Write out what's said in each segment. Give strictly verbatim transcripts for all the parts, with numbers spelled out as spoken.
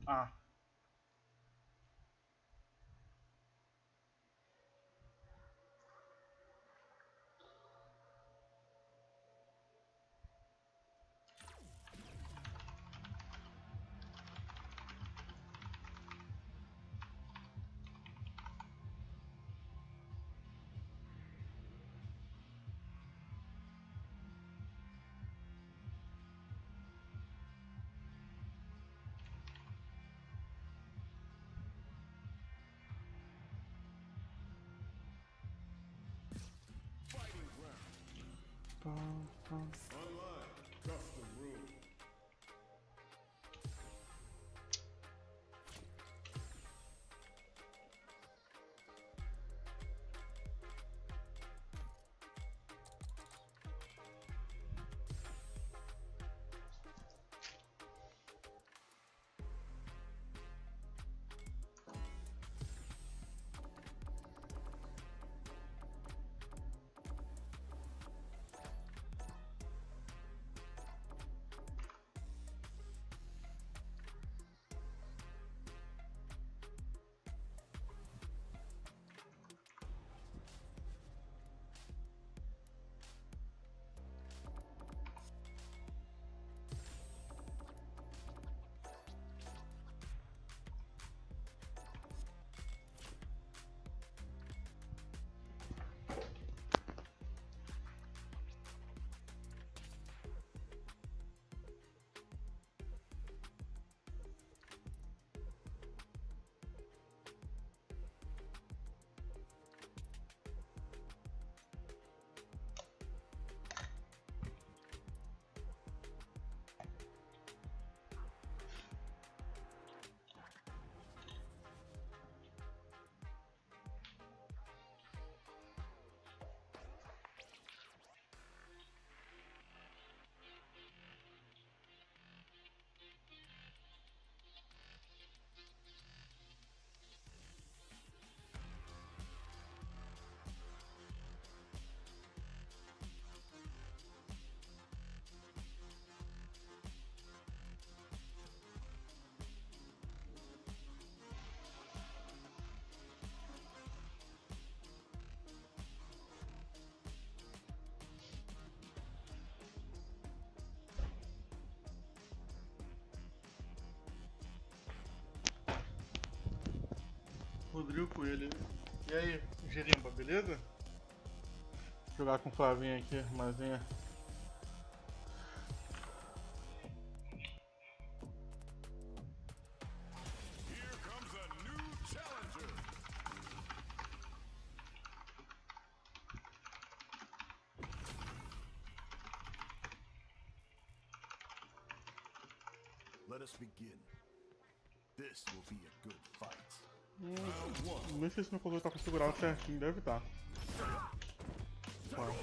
Ah. Pam, pam. Rodrigo Coelho. E aí, Gerimba, beleza? Vou jogar com o Flavinho aqui, armazinha. Let us begin. This will be a good fight. Hum, não sei se meu controle tá configurado certinho, deve estar. Tá.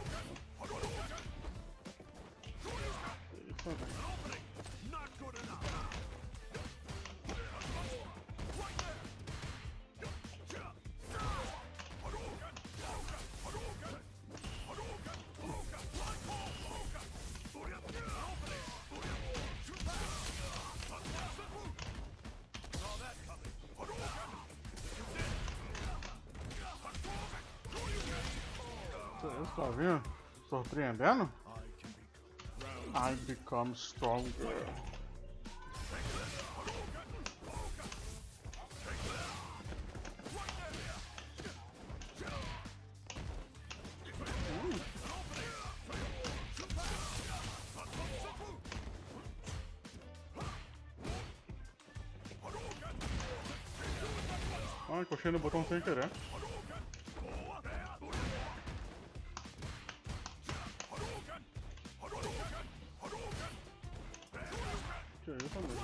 Você tá vendo? Surpreendendo? I become stronger. Ai, coxei no botão sem querer. Que isso, amigo?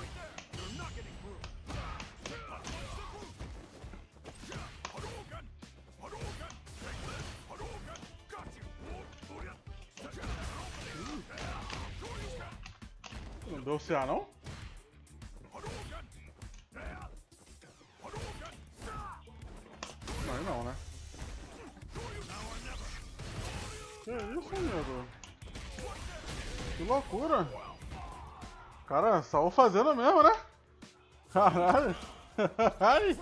Não deu C A não? Não, não, né? Que isso, amigo? Que loucura! Cara, saiu fazendo mesmo, né? Caralho! Ai!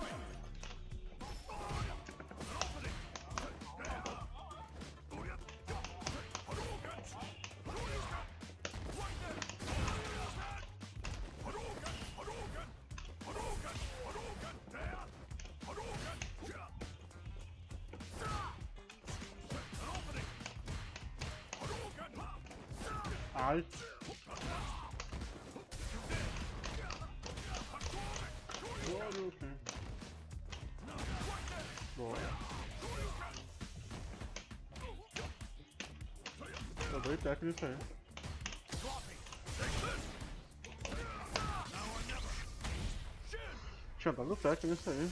Ai! Boa. Eu dei técnico nisso aí. Tinha dado técnico nisso aí.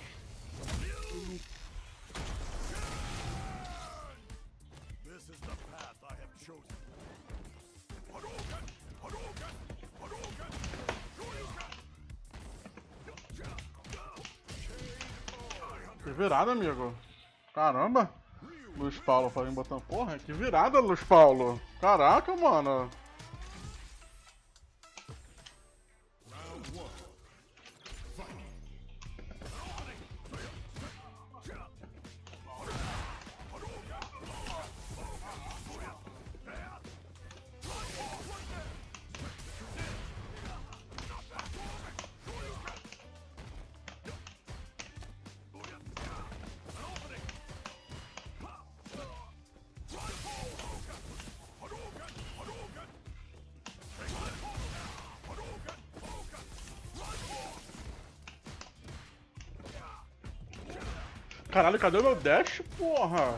This is the path I have chosen. Que virada, amigo. Caramba. Luiz Paulo pra vir botando. Porra, que virada, Luiz Paulo. Caraca, mano. Caralho, cadê o meu dash, porra?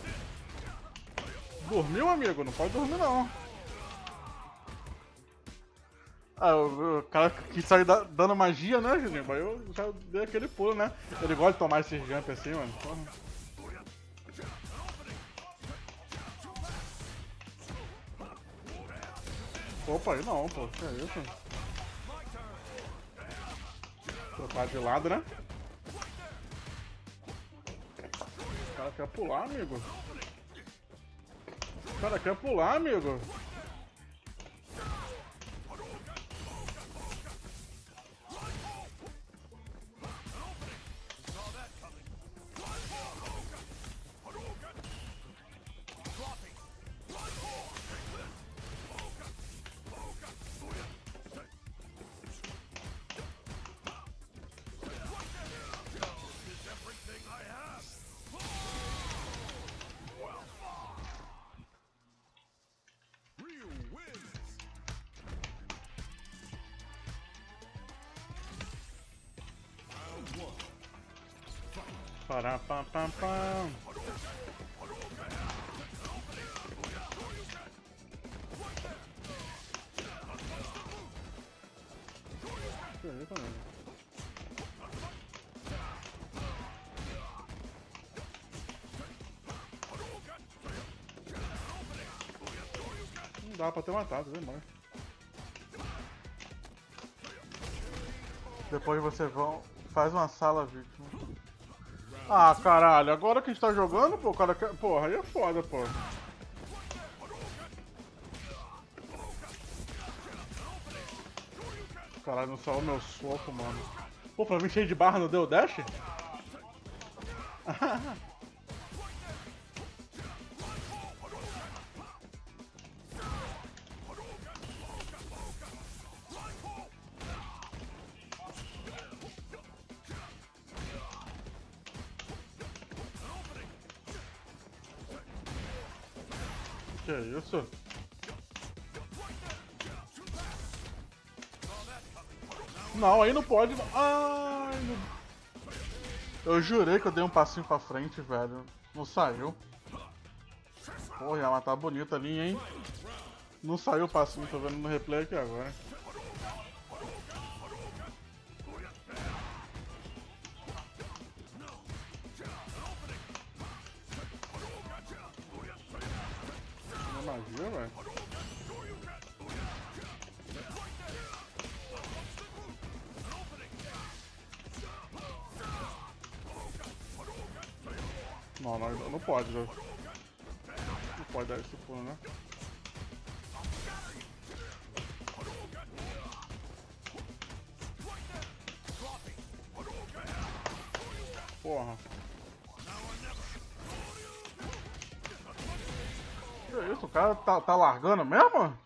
Dormiu, amigo? Não pode dormir, não. Ah, o, o cara que sai da, dando magia, né, Juninho? Aí eu já dei aquele pulo, né? Ele gosta de tomar esses jump assim, mano. Porra. Opa, aí não, pô. Que é isso? Trocar de lado, né? O cara quer pular, amigo. O cara quer pular, amigo. Pará, pam, pam, pam. Que isso, amigo? Não dá pra ter matado, viu, mano? Depois você vão, faz uma sala vítima. Ah, caralho, agora que a gente tá jogando, pô, o cara quer... Porra, aí é foda, pô. Caralho, não saiu meu soco, mano. Pô, pra mim cheio de barra não deu dash? Que isso? Não, aí não pode. Ai, meu... Eu jurei que eu dei um passinho pra frente, velho. Não saiu. Porra, ia matar bonito ali, hein? Não saiu o passinho, tô vendo no replay aqui agora. Magia, velho. Não, não, não pode, velho. Não pode dar esse pulo, né? Porra. Que isso? O cara tá, tá largando mesmo?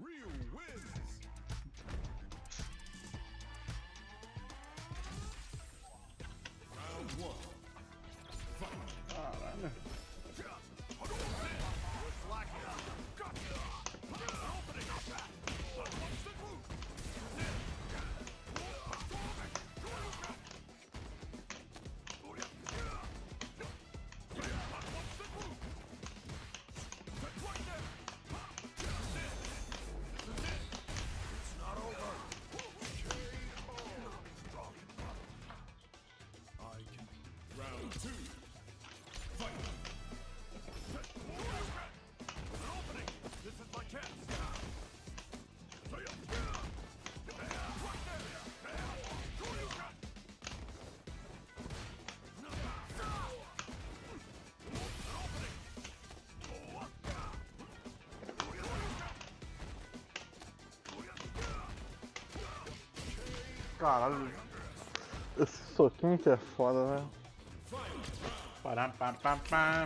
Caralho. Caralho. Esse soquinho que é foda, velho. Pará, pá, pá, pá.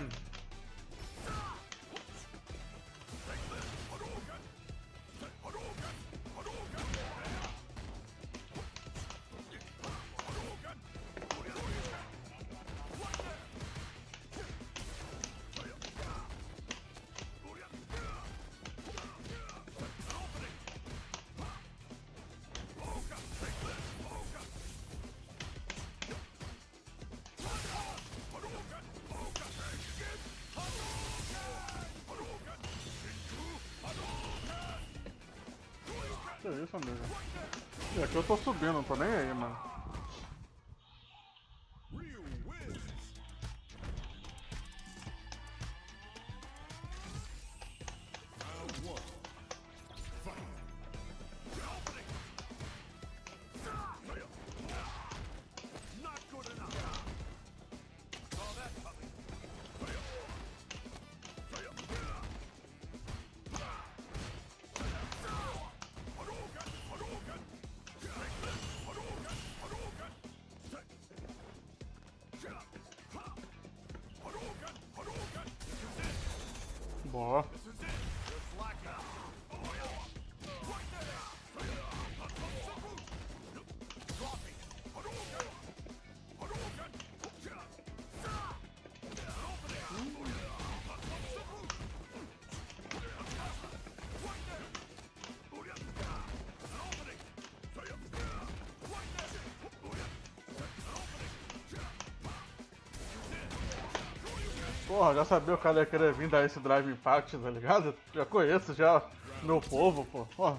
Que isso, amigo? E aqui eu tô subindo, não tô nem aí, mano. Boa. Porra, já sabia o cara ia querer vir dar esse Drive Impact, tá ligado? Já conheço já meu povo, pô. Porra.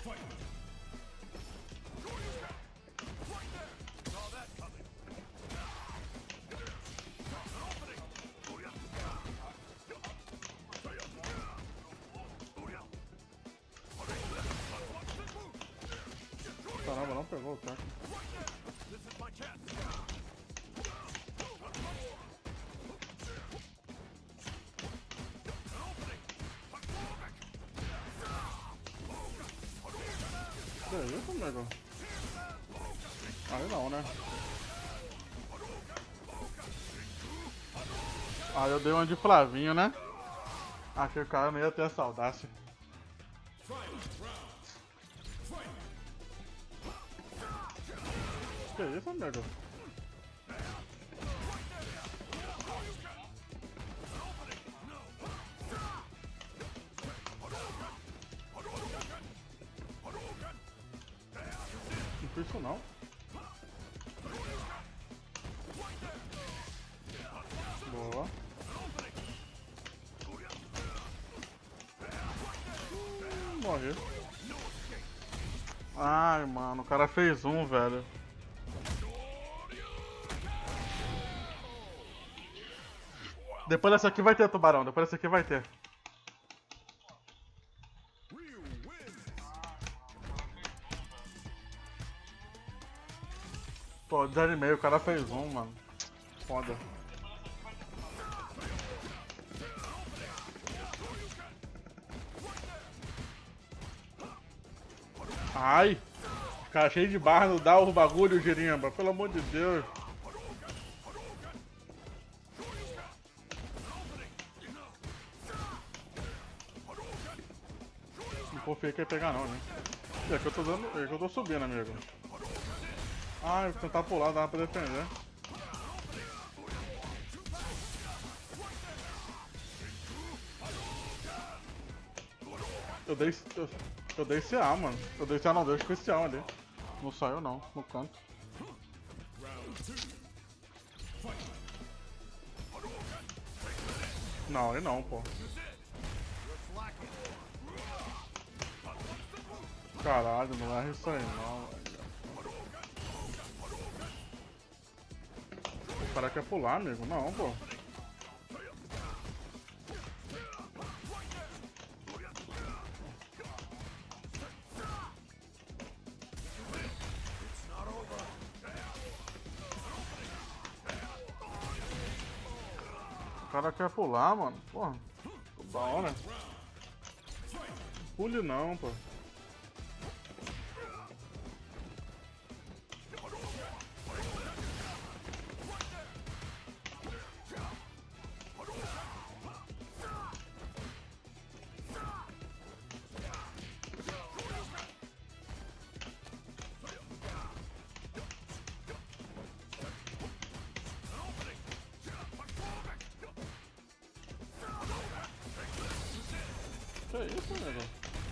Caramba, não pegou o tanque. Que isso, amigo? Aí não, né? Ah, eu dei uma de Flavinho, né? Achei que o cara não ia ter essa audácia. Que isso, amigo? Não fiz isso não. Boa. Hum, morri. Ai, mano, o cara fez um, velho. Depois dessa aqui vai ter tubarão, depois dessa aqui vai ter. Pô, desanimei, o cara fez um, mano. Foda. Ai! Cara cheio de barra, não dá o bagulho, Girimba, pelo amor de Deus. confiei que ia pegar não, né? É que eu tô dando. É que eu tô subindo, amigo. Ah, eu vou tentar pular, dá pra defender. Eu dei. Eu, eu dei C A, mano. Eu dei C A não, deu especial ali. Não saiu não, no canto. Não, ele não, pô. Caralho, não erra isso aí não, velho. O cara quer pular, amigo? Não, pô. O cara quer pular, mano. Porra, da hora. Pule não, pô. Que isso, nego?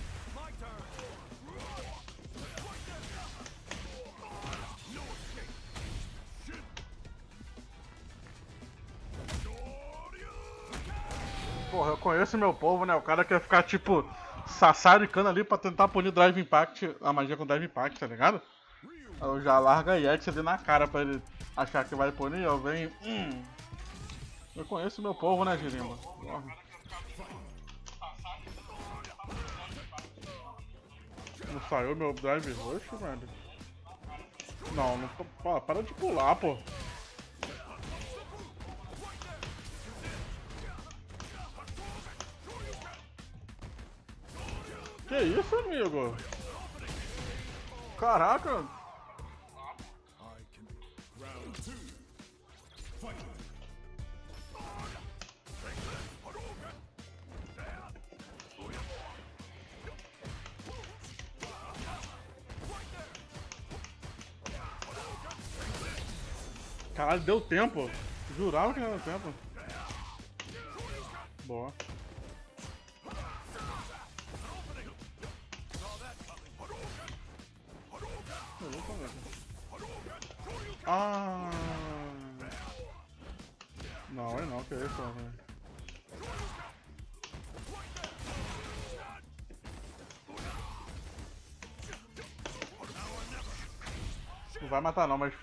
Porra, eu conheço meu povo, né? O cara quer ficar, tipo, sassaricando ali pra tentar punir Drive Impact, a magia com Drive Impact, tá ligado? Eu já largo a Yeti ali na cara pra ele achar que vai punir, eu venho... Hum. Eu conheço meu povo, né, Girimba? Porra. Não saiu meu Drive roxo, velho? Não, não... Pô, para de pular, pô. Que isso, amigo? Caraca! Caralho, deu tempo. Jurava que não deu tempo. Boa. Ah. Não, é não, que é isso, velho. Não vai matar não, mas...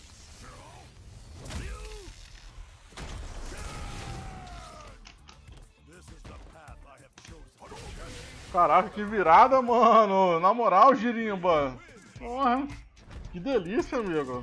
Caraca, que virada, mano! Na moral, Girimba! Porra! Que delícia, amigo!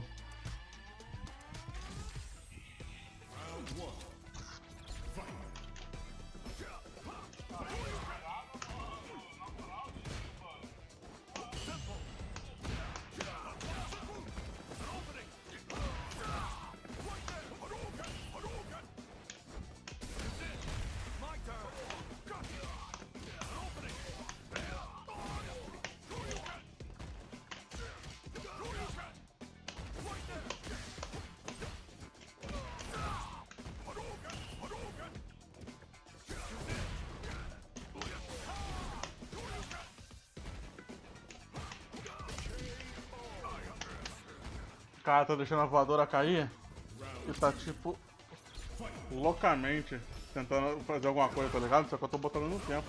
O cara tá deixando a voadora cair e tá tipo loucamente tentando fazer alguma coisa, tá ligado? Só que eu tô botando no tempo.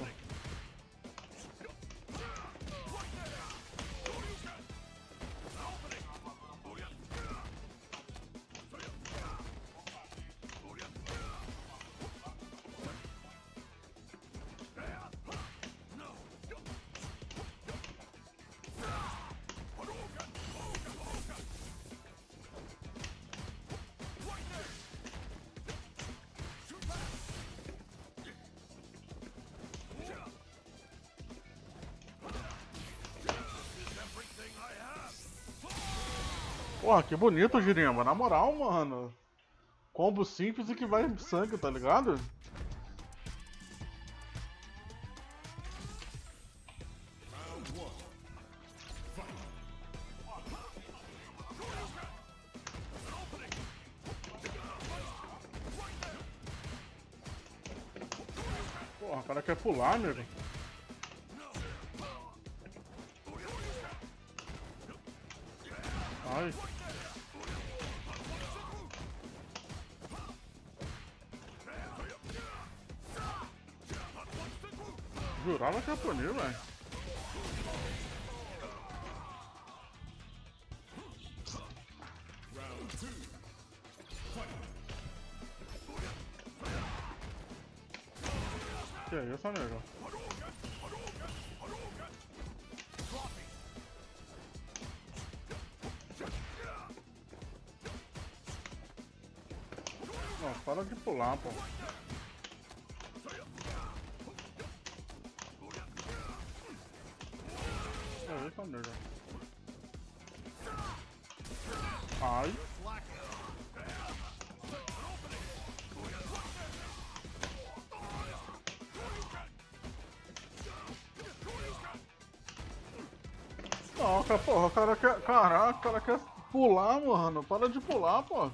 Porra, que bonito, Girimba. Na moral, mano. Combo simples e que vai sangue, tá ligado? cara quer pular, amigo. Ai. Jurava que ia punir, velho. Que isso, amigo? Não, para de pular, pô. É isso, amigo. Ai. Nossa, porra, o cara quer. Caraca, o cara quer pular, mano. Para de pular, pô.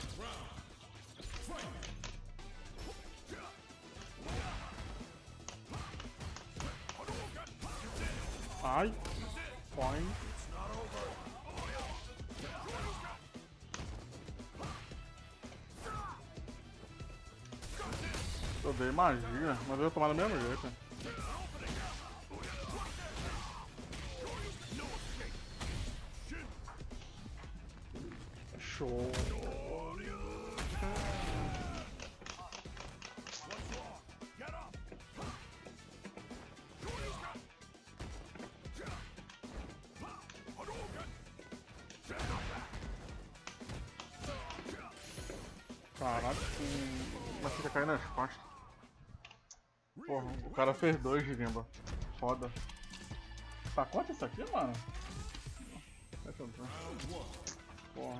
Ai. Põe. Eu dei magia, mas eu ia tomar do mesmo jeito. Show. Caraca, mas fica caindo nas costas. Porra, o cara fez dois de limba. Foda. Tá quanto isso aqui, mano? Deixa eu ver. Porra.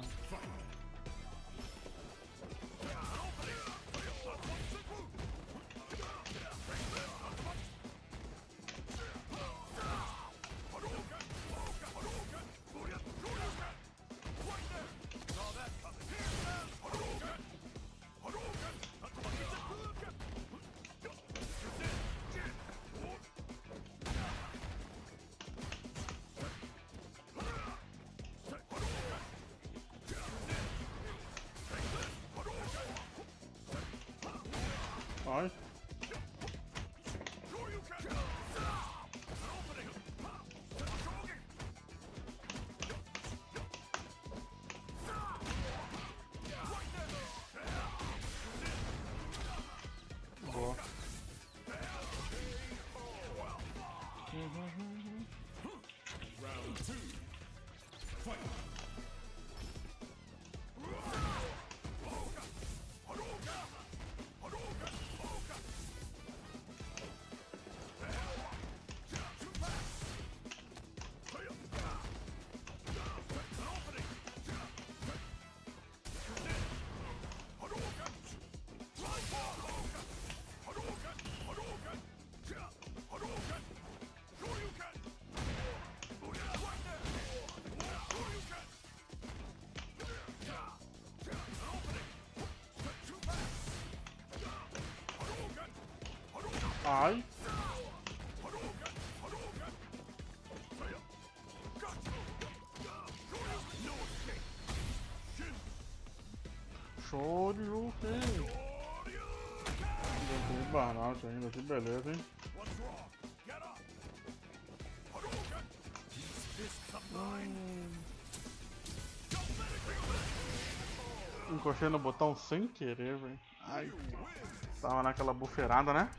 Ai. Boa. Uhum. Round two. Fight. Ai. Show de Luffy. Ainda tem burnout ainda, que beleza, hein? Hum. Encostei no botão sem querer, velho. Ai. Tava naquela buferada, né?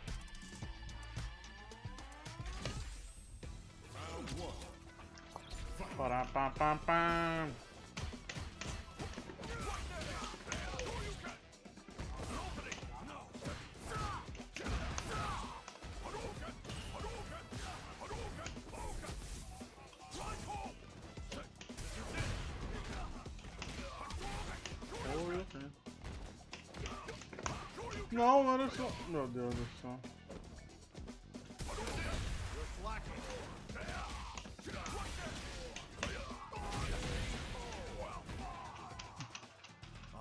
Pará, pá, pá, pá. Não, olha só. Meu Deus do céu.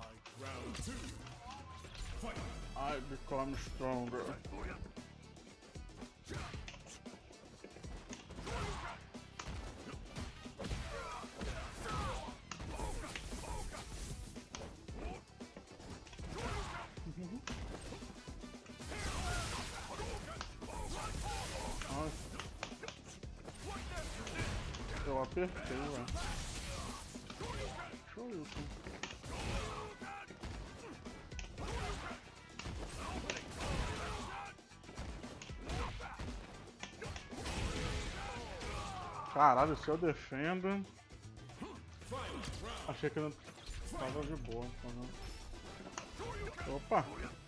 I become stronger. Eu apertei, velho. Deixa eu ir, então. Caralho, se eu defendo... Achei que eu não tava de boa, então não. Opa!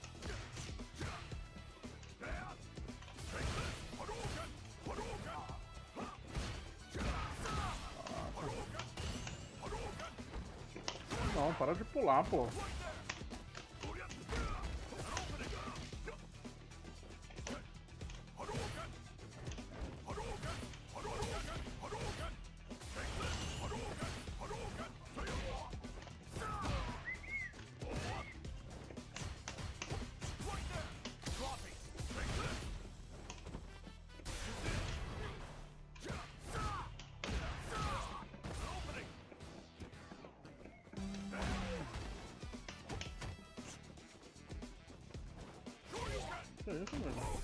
Não, para de pular, pô. Que isso, velho?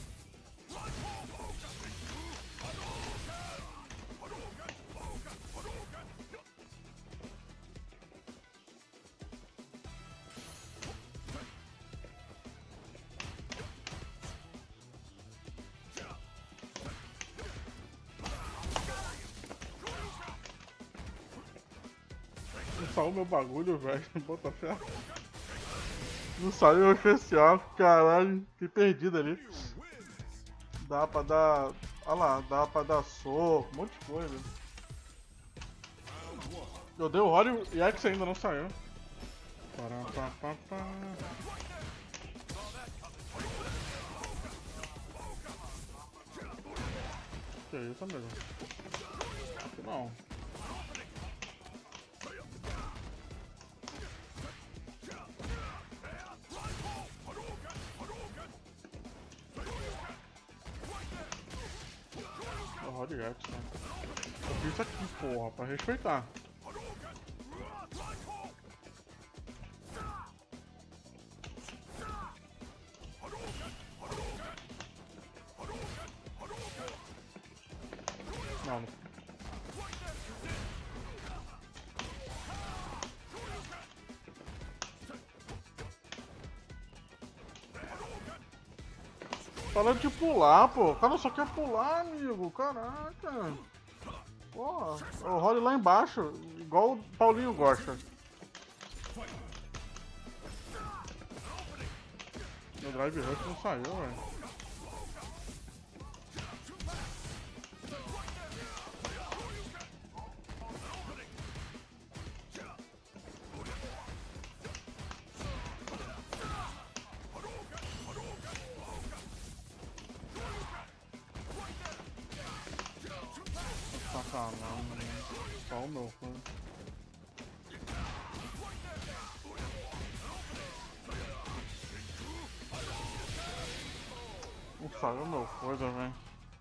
Não saiu meu bagulho, velho. Bota fé. Não saiu o especial, caralho. Fiquei perdido ali. Dá pra dar... Olha lá, dá pra dar soco, um monte de coisa. Eu dei o Rory e X ainda não saiu. Pará, pá, pá, pá. Que isso, amigo? Aqui não. Rory X, né? Eu fiz isso aqui, porra, pra respeitar. Não, não. Para de pular, pô. O cara só quer pular, amigo. Caraca. Pô, o Rory lá embaixo, igual o Paulinho gosta. Meu Drive Rush não saiu, velho. Sacanagem, só o meu fã. Não saiu meu coisa, velho.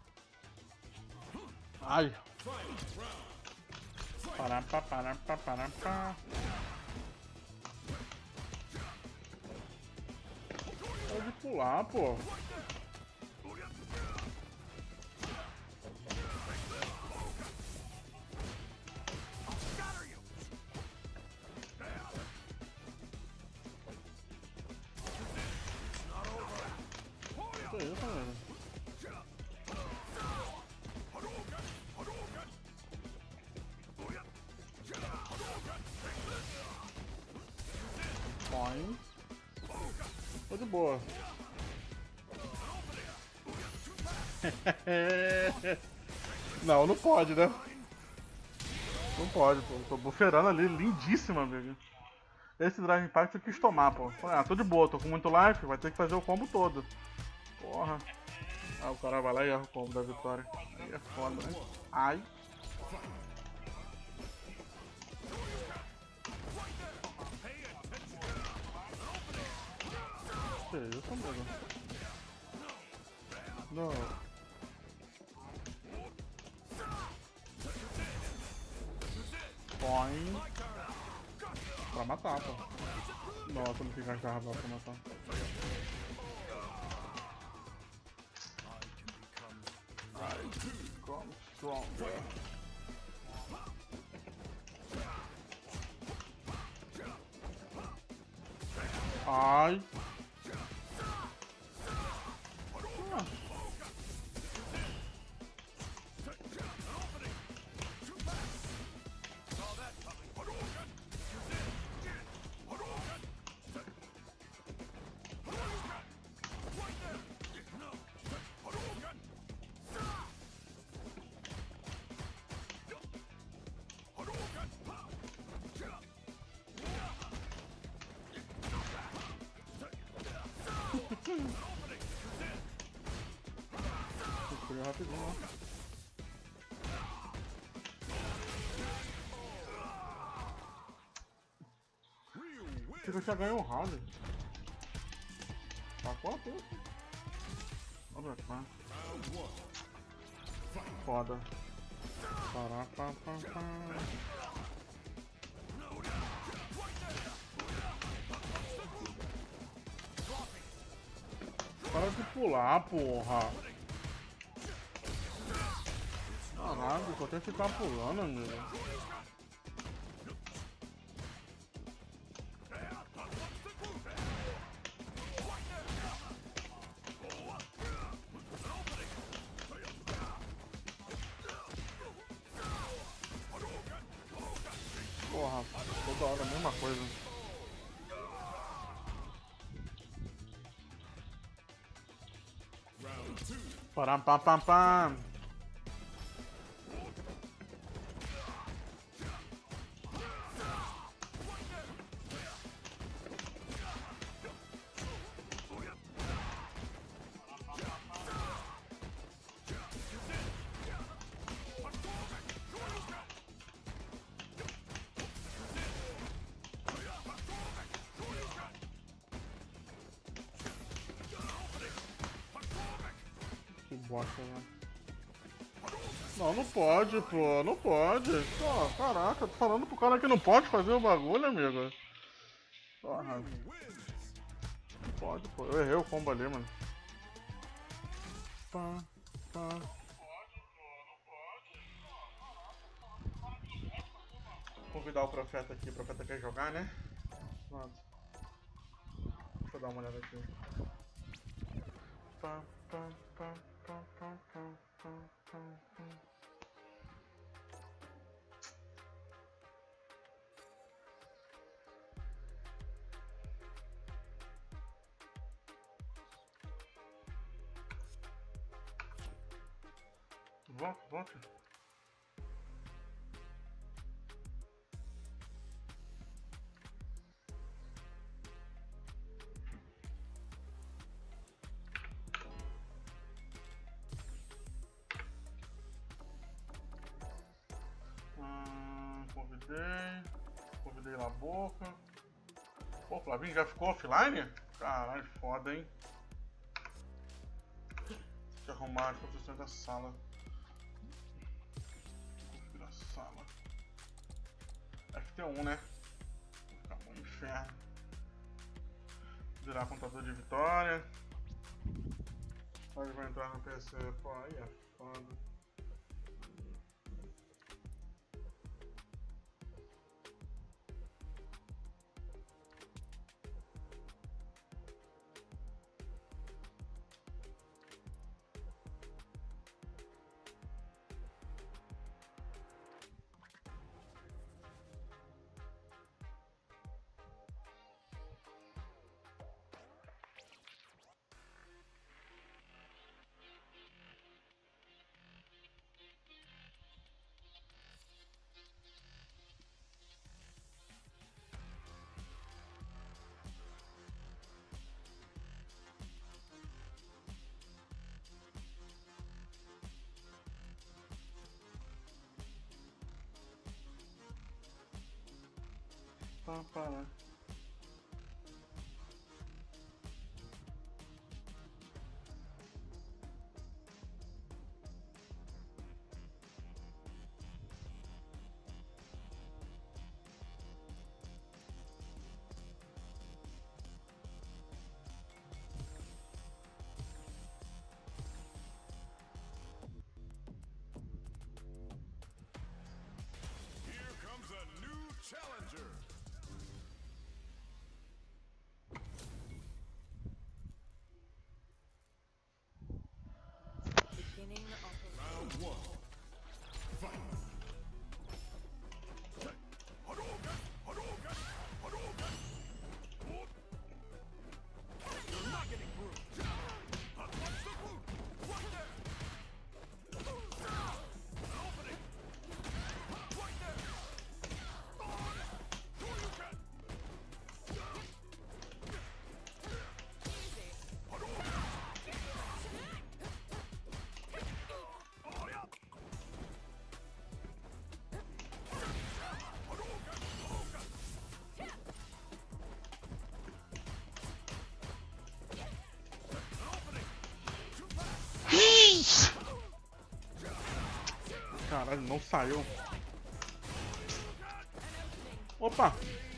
Ai! Pará, pá, pará, pá, pará, pá. Pode pular, pô. Que isso, velho? Põe. Tô de boa. Não, não pode, né? Não pode, pô. Tô buferando ali, lindíssima, amigo. Esse Drive Impact eu quis tomar, pô. Ah, tô de boa, tô com muito life, vai ter que fazer o combo todo. Porra. Ah, o cara vai lá e erra o combo da vitória. Aí é foda, né? Ai. Que isso, amigo? Não. Põe. Pra matar, pô. Nossa, não fica carregado pra matar. I become stronger. Ai. Ah. Escolheu rapidinho, ó. Acho que eu já ganhei um round. Tá quanto? Olha cá. Foda. Caraca, para de pular, porra. Caralho, só tem que ficar pulando, amigo. Porra, toda hora a mesma coisa. Param, pam, pam, pam. Que bosta, né? Não, não pode, pô, não pode. Pô, caraca, tô falando pro cara que não pode fazer o bagulho, amigo. Porra. Não pode, pô. Eu errei o combo ali, mano. Pá, pá. Vou convidar o Profeta aqui. O Profeta quer jogar, né? Pronto. Deixa eu dar uma olhada aqui. Pá, pá, pá, pá, pá, pá, pá, pá, pá. Volta, volta. Hum, convidei. Convidei lá a boca. Pô, o Flavinho já ficou offline? Caralho, foda, hein? Deixa eu arrumar as construções da sala. Configurar a sala. F T um, né? Vai ficar um inferno. Virar contador de vitória. Aí vai entrar no P C. Pô, aí é foda. Pá, para. Here comes a new challenger. não saiu. Opa!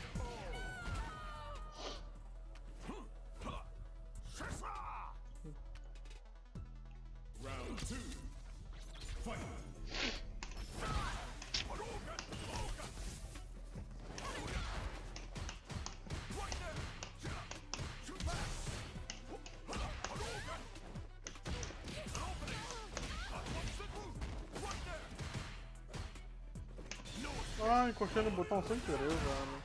Ai, encostei no botão sem querer, velho.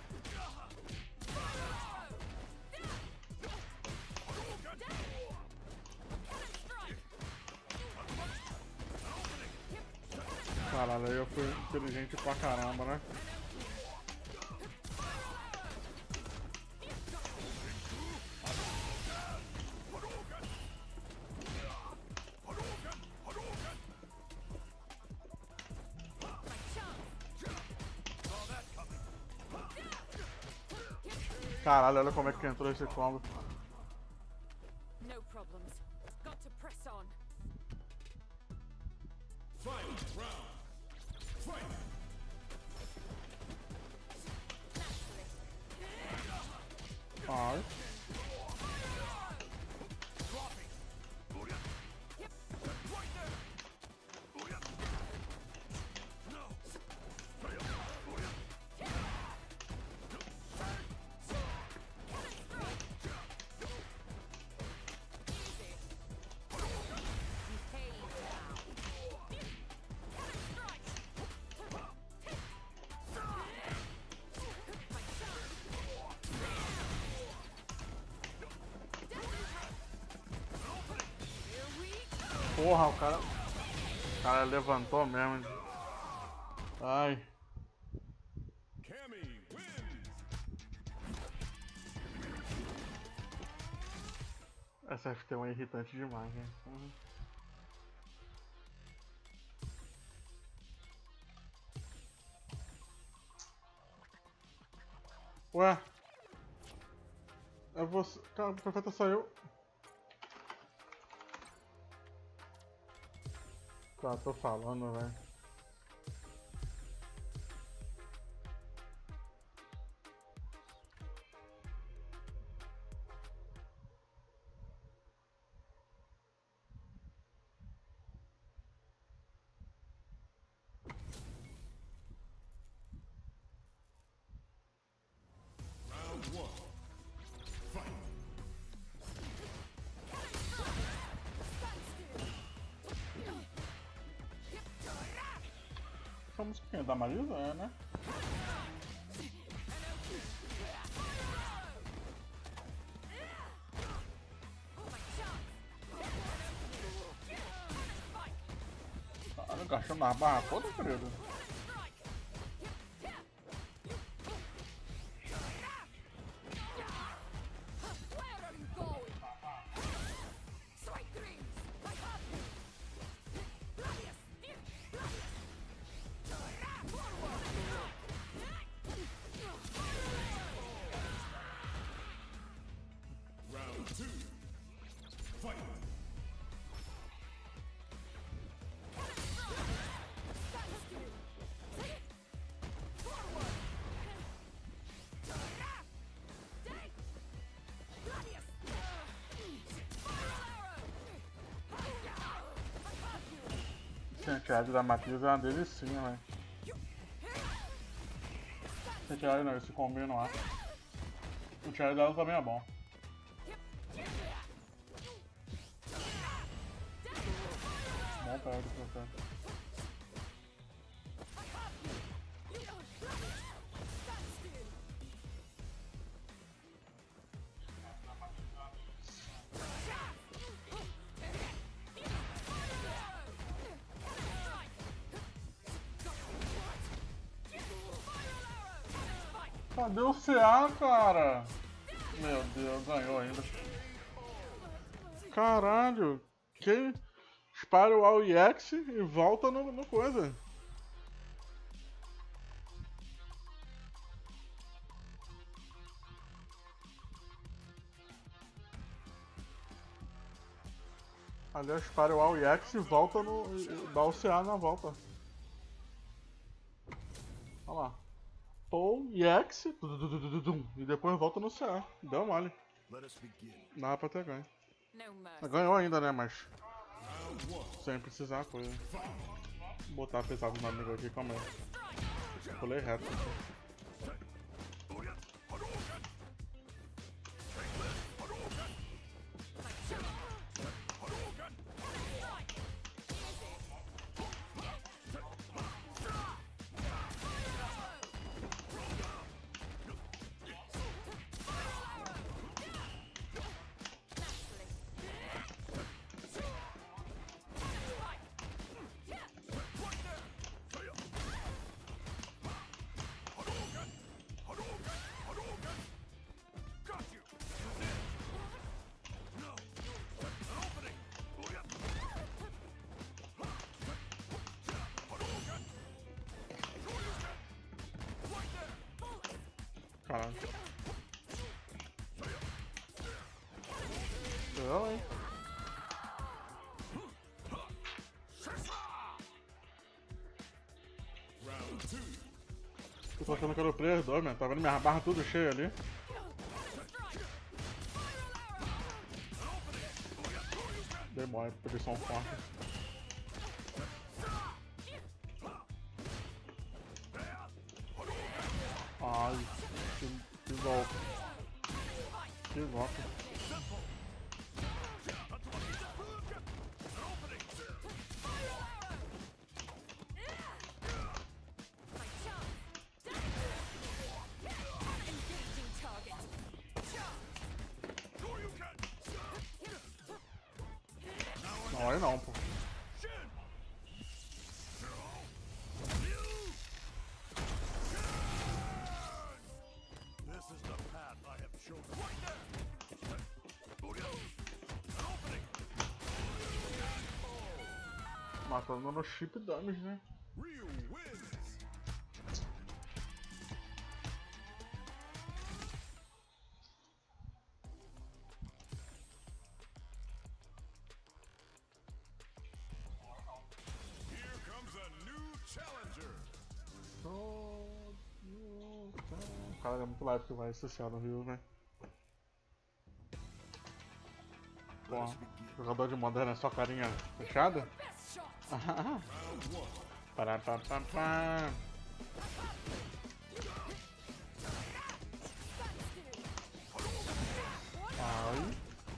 Caralho, aí eu fui inteligente pra caramba, né? Caralho, olha como é que entrou esse combo. No problems. Got to press on. Ai. Porra, o cara. O cara levantou mesmo. Ai. Essa F T um é irritante demais, né? Uhum. Ué? É você. Cara, o profeta saiu. Tá, tô falando, velho. Essa musiquinha da Marisa é, né? Caralho, gastando a barra toda, querido. Penteado da Matheus é uma delicinha, velho. Penteado não, esse combinho não há. O penteado dela também é bom. Bom pé do profeta. Cadê o C A, cara? Meu Deus, ganhou ainda. Caralho. Que... Espalha o A U X e volta no, no coisa. Aliás, para o A U X e volta no... dá o C A na volta. E X, e depois volta no C A. Deu mole. Let us begin. Dá pra ter ganho. No mercy. Ganhou ainda, né? Mas sem precisar coisa. Vou botar pesado no amigo aqui, calma aí. Pulei reto. Caralho. Não, hein? Tô achando que era o player dois, mano. Tá vendo minha barra tudo cheia ali? Dei mole, porque eles são fortes. Ai, que, que golpe. Que golpe. Engaging target. Não, aí não, pô. This is the path I have chosen. Matando no chip damage, né? Ryu wins. Here comes a new challenger. Cara, é muito live que vai associar no Rio, né? Pô, jogador de moderno é só carinha fechada? Best shot. Pará, pá, pá, pá. Ai.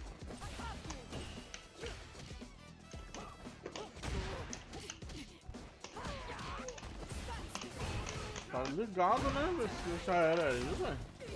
Tá ligado, né? Esse já era aí, velho.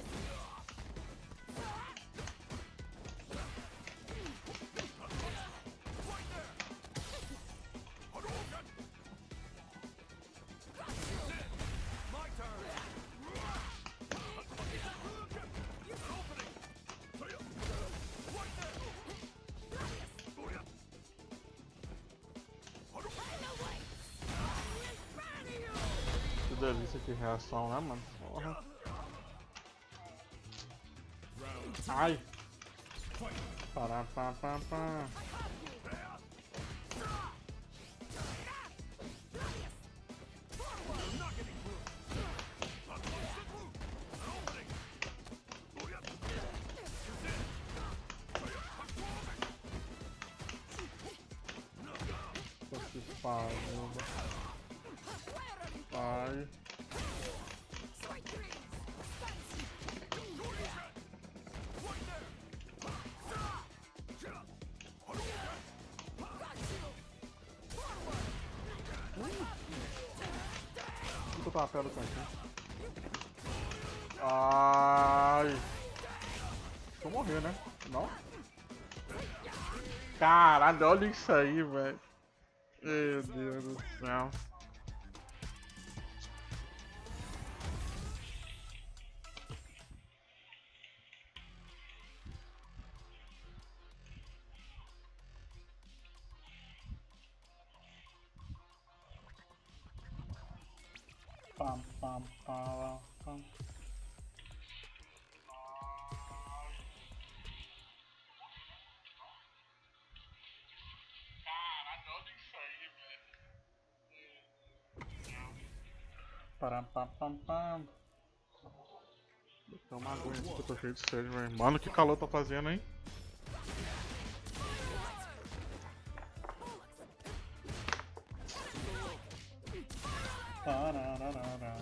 Que delícia, que reação, né, mano? Porra. Ai! Pará, pá, pá, pá. Que pariu. Ai. Vou botar uma pedra com aqui. Ai. Vou morrer, né? Não? Caralho, olha isso aí, velho. Meu Deus do céu. Pam, pam, pam, pam. Caralho, olha isso aí, velho. Param, pam, pam, pam. Tem uma aguinha aqui que eu tô cheio de sede, velho. Mano, que calor tá fazendo, hein? Tarararara.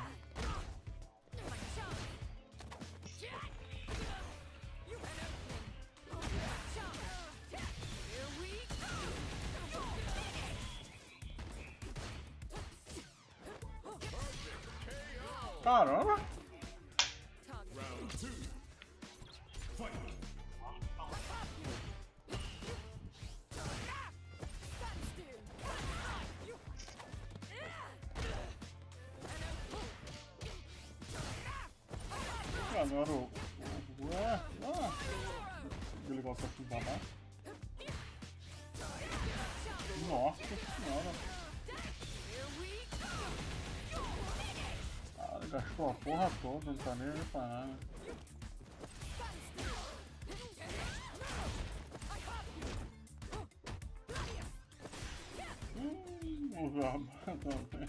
Caramba! Agora o... Ué, ah! Ele volta aqui pra baixo. Nossa senhora! Ah, ele gastou a porra toda, não tá nem aí pra nada. Hum, o Jabba também.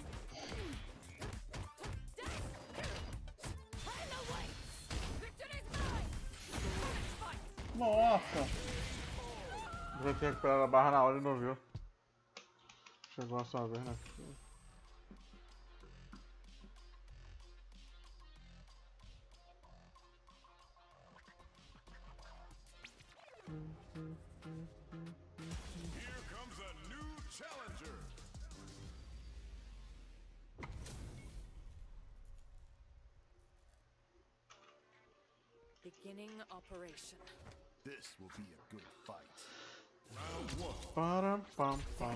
Nossa! Já tinha recuperado a barra na hora e não viu. Chegou a sua vez, né? Here comes a new challenger. Beginning operation. This will be a good fight. Round one. Para, pam, pam.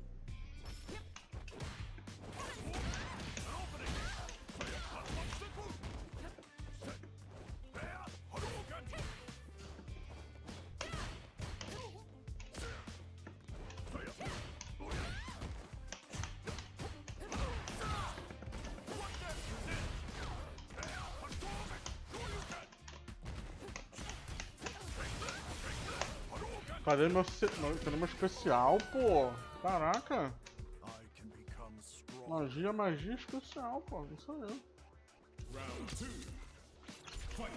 Cadê meu, cadê meu especial, pô? Caraca! I can become strong. Magia, magia especial, pô. Isso aí. Round two. Fight.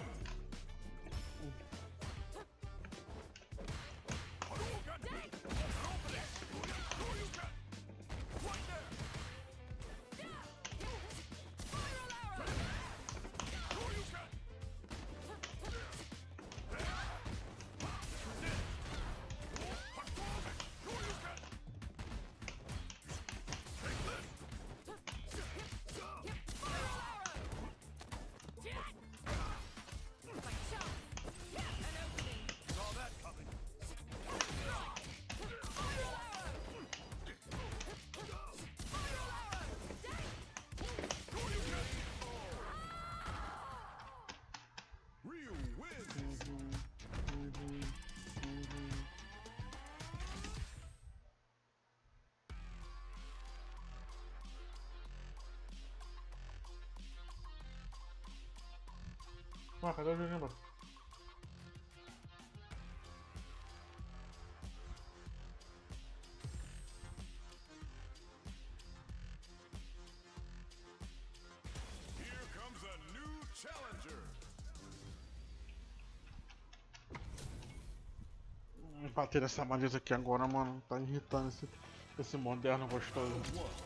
Ah, cadê o Jujimba? Here comes a new challenger. Bater essa maleza aqui agora, mano. Tá irritando esse, esse moderno gostoso.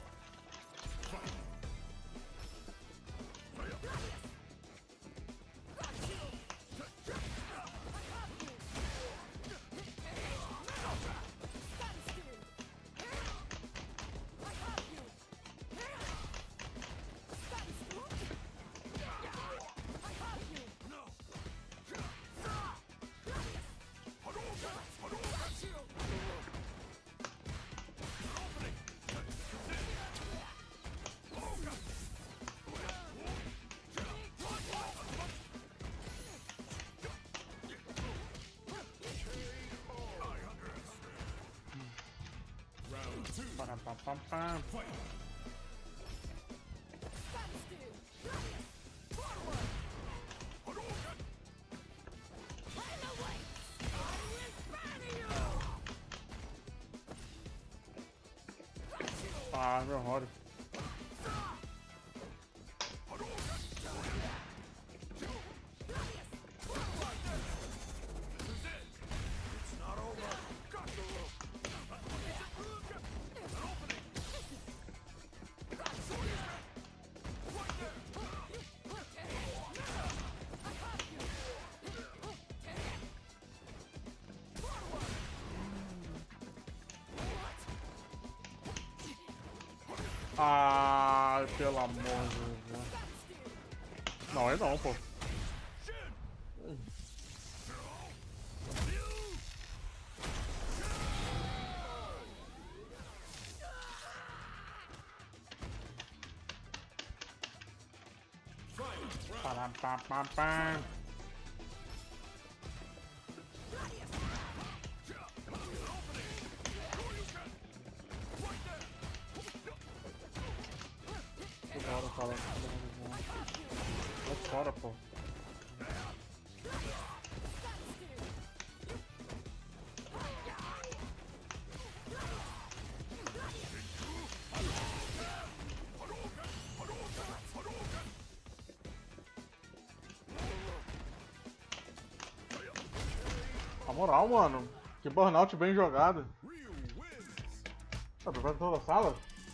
Para, pam, pam, pam. Ah, meu Rory. Ai, pelo amor de Deus. Não, aí não, pô. Pá, pá, pá, pá. Bora, fala. Vai fora, pô. Na moral, mano. Que burnout bem jogado. Tá preparado toda a sala?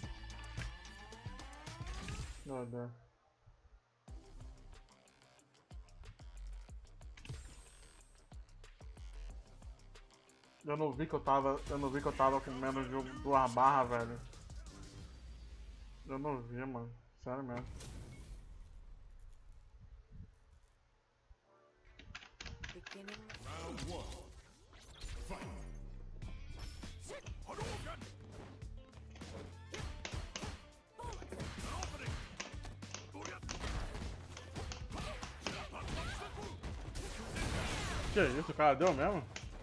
Meu Deus. Eu não vi que eu tava. Eu não vi que eu tava com menos de duas barras, velho. Eu não vi, mano. Sério mesmo. Beginning. Round one. Fight. Hadouken! Opening. Que isso, o cara deu mesmo?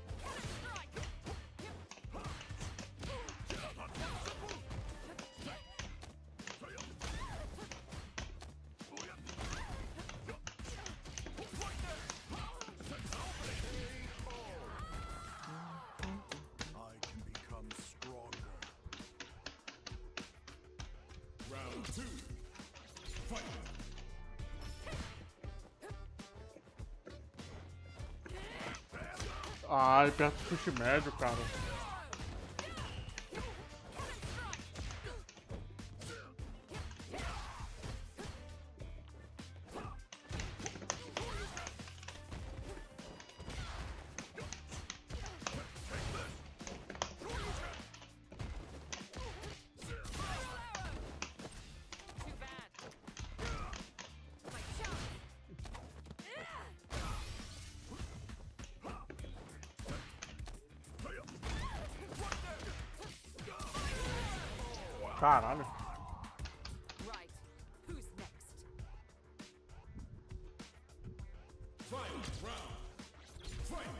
I can become stronger. Round two. Fight. Ai, perto do chute médio, cara. Too bad. My shot. Caralho. Right. Who's next? Fight. Round. Fight.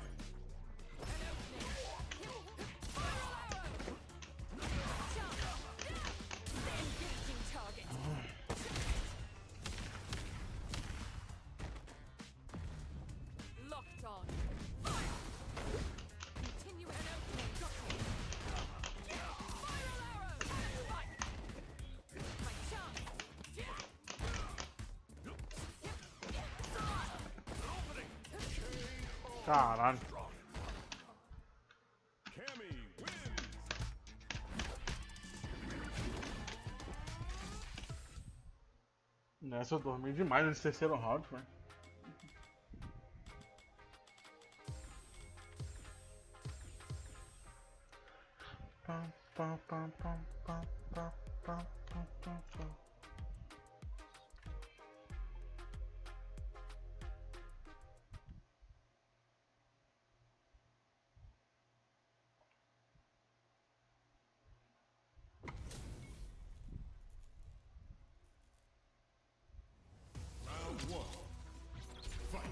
Engaging target. Locked on. Continue an opening. Got you. Final arrow. Fight. My chance. Caralho. Cammy wins. Nessa eu dormi demais nesse terceiro round, velho. Pam, pam, pam, pam, pam, pam, pam, pam, pam, pam. Round one. Fight.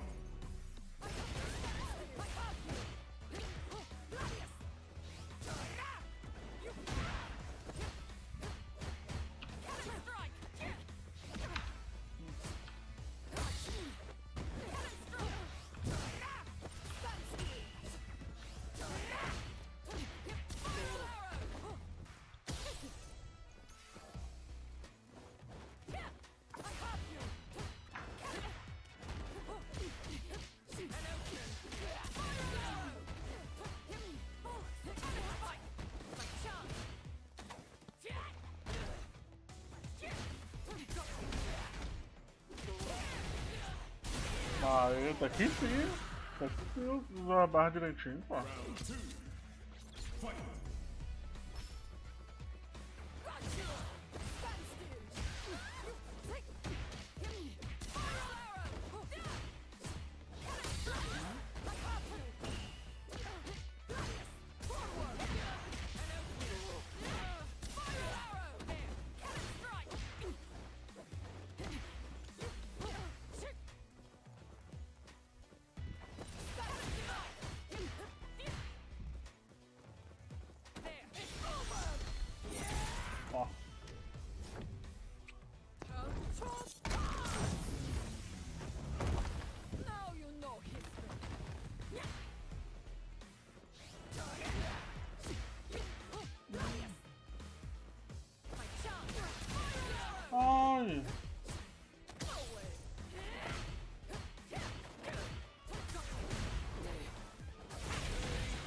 Aí, tá aqui sim. Tá aqui sim, usar a barra direitinho, pô. Round two. Fight.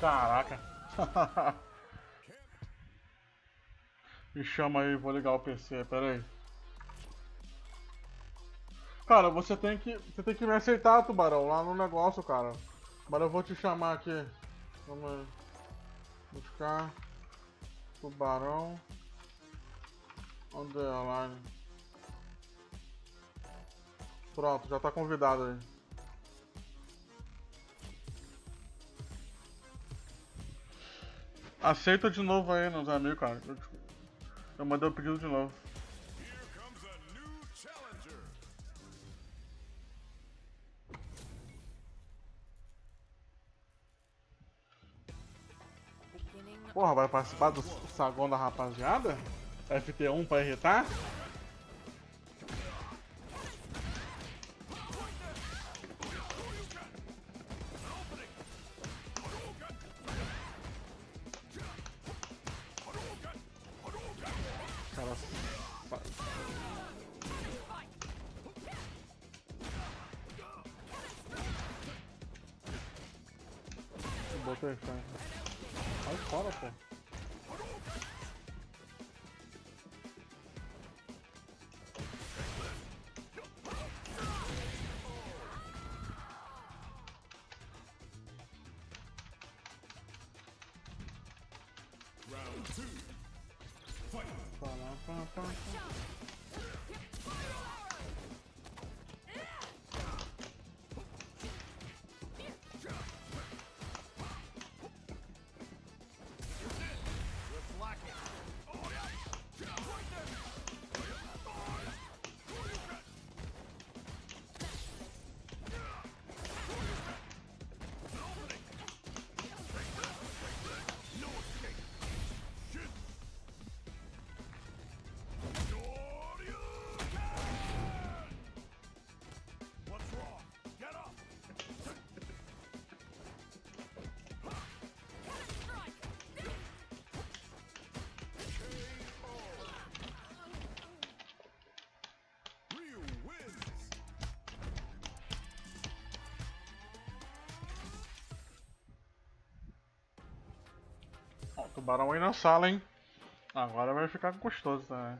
Caraca. Me chama aí, vou ligar o P C, pera aí. Cara, você tem que. Você tem que me aceitar, Tubarão, lá no negócio, cara. Mas eu vou te chamar aqui. Vamos buscar. Tubarão. Underline. Pronto, já tá convidado aí. Aceita de novo aí nos amigos, cara. Eu, eu mandei o pedido de novo. Porra, vai participar do sagão da rapaziada? F T um pra irritar? Cara, botei fé. Sai fora, pô. Round two. Fight. Pá, pá, pá, pá. Ó, o tubarão aí na sala, hein? Agora vai ficar gostoso também.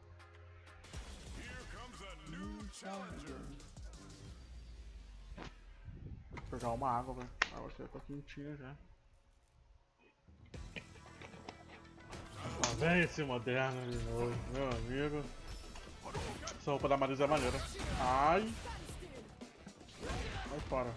Vou pegar uma água, velho. Ah, você tá quentinha já. Lá vem esse moderno de novo, meu amigo. Essa roupa da Marisa é maneira. Ai! Vai fora.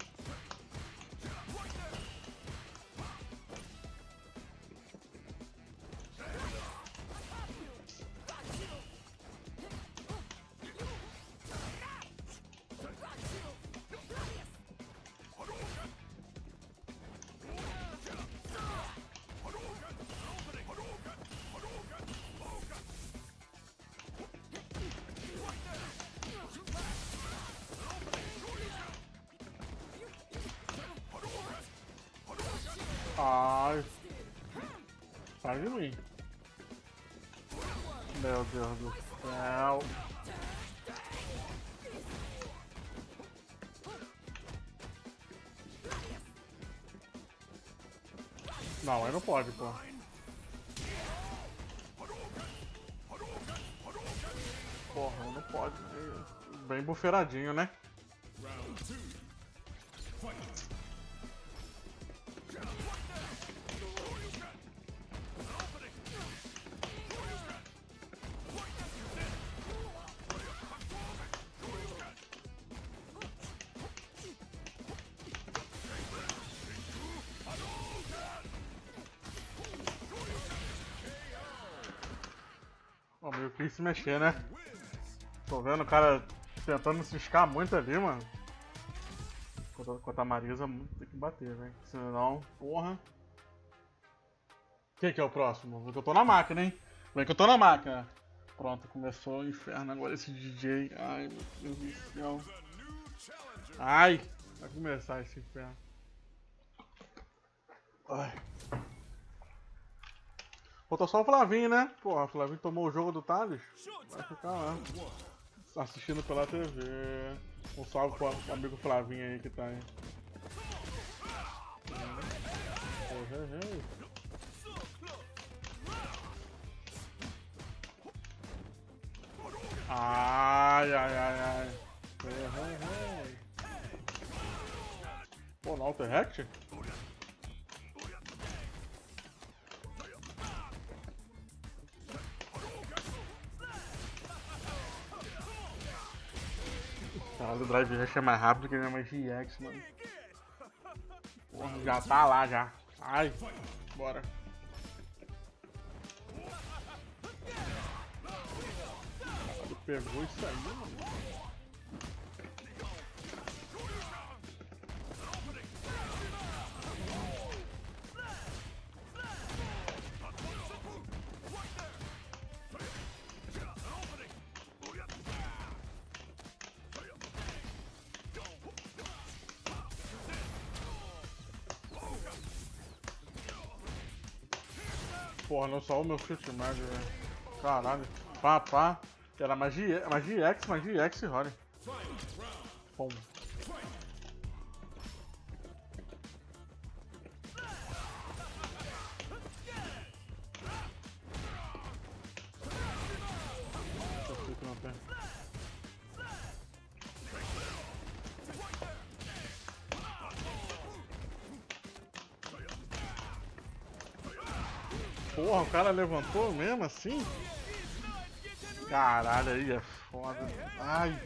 Ai, sai de mim. Meu Deus do céu. Não, aí não pode, pô. Porra, aí não pode. Bem bufeiradinho, né? Ó, meio que se mexer, né? Tô vendo o cara tentando ciscar muito ali, mano. Enquanto a Marisa tem que bater, velho. Senão, porra. Quem que é o próximo? Vem que eu tô na máquina, hein? Vem que eu tô na máquina. Pronto, começou o inferno agora esse D J. Ai, meu Deus do céu. Ai, vai começar esse inferno. Ai. Falta só o Flavinho, né? Porra, o Flavinho tomou o jogo do Thales. Vai ficar lá. Assistindo pela T V. Um salve pro amigo Flavinho aí que tá aí. Hey, hey. Ai, ai, ai, ai. Hey, hey, hey. Pô, no Alter React? Caralho, o Drive Rush é mais rápido que a minha magia X, mano. Porra, já tá lá já. Ai, bora. Caralho, pegou isso aí, mano. Porra, não só o meu chute médio, velho. Caralho. Pá, pá. Era magia, magia X, magia X e Rory. Bom. Eu sei que não tem. Porra, o cara levantou mesmo assim? Caralho, aí é foda. Ai.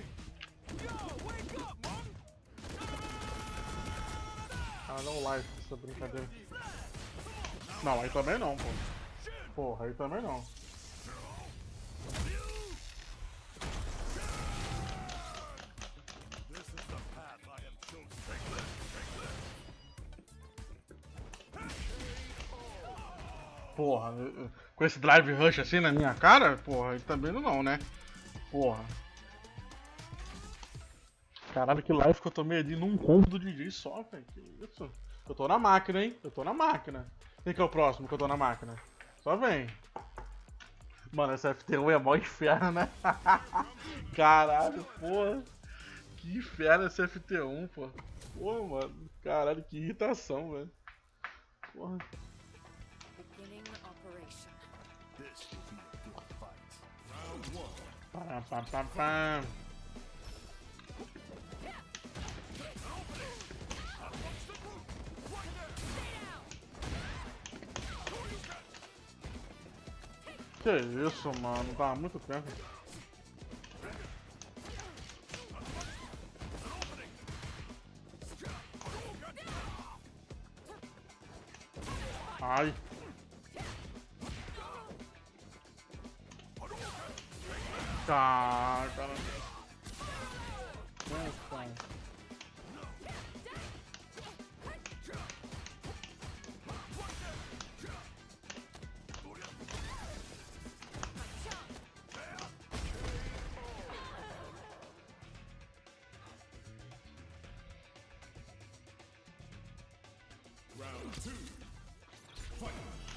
Ah, não live essa brincadeira. Não, aí também não, pô. Porra, aí também não. Porra, com esse drive rush assim na minha cara, porra, aí também não, né? Porra. Caralho, que live que eu tomei ali num combo do D J só, velho. Que isso? Eu tô na máquina, hein? Eu tô na máquina. Quem que é o próximo que eu tô na máquina? Só vem. Mano, essa F T um é mó inferno, né? Caralho, porra. Que inferno essa F T um, pô. Porra, mano. Caralho, que irritação, velho. Porra. Beginning operation. This will be a good fight. Round one. Pá, pá, pá, pá. Que isso, mano? Tá há muito tempo. Ai. Tá, cara. Nossa. Round two. Fight.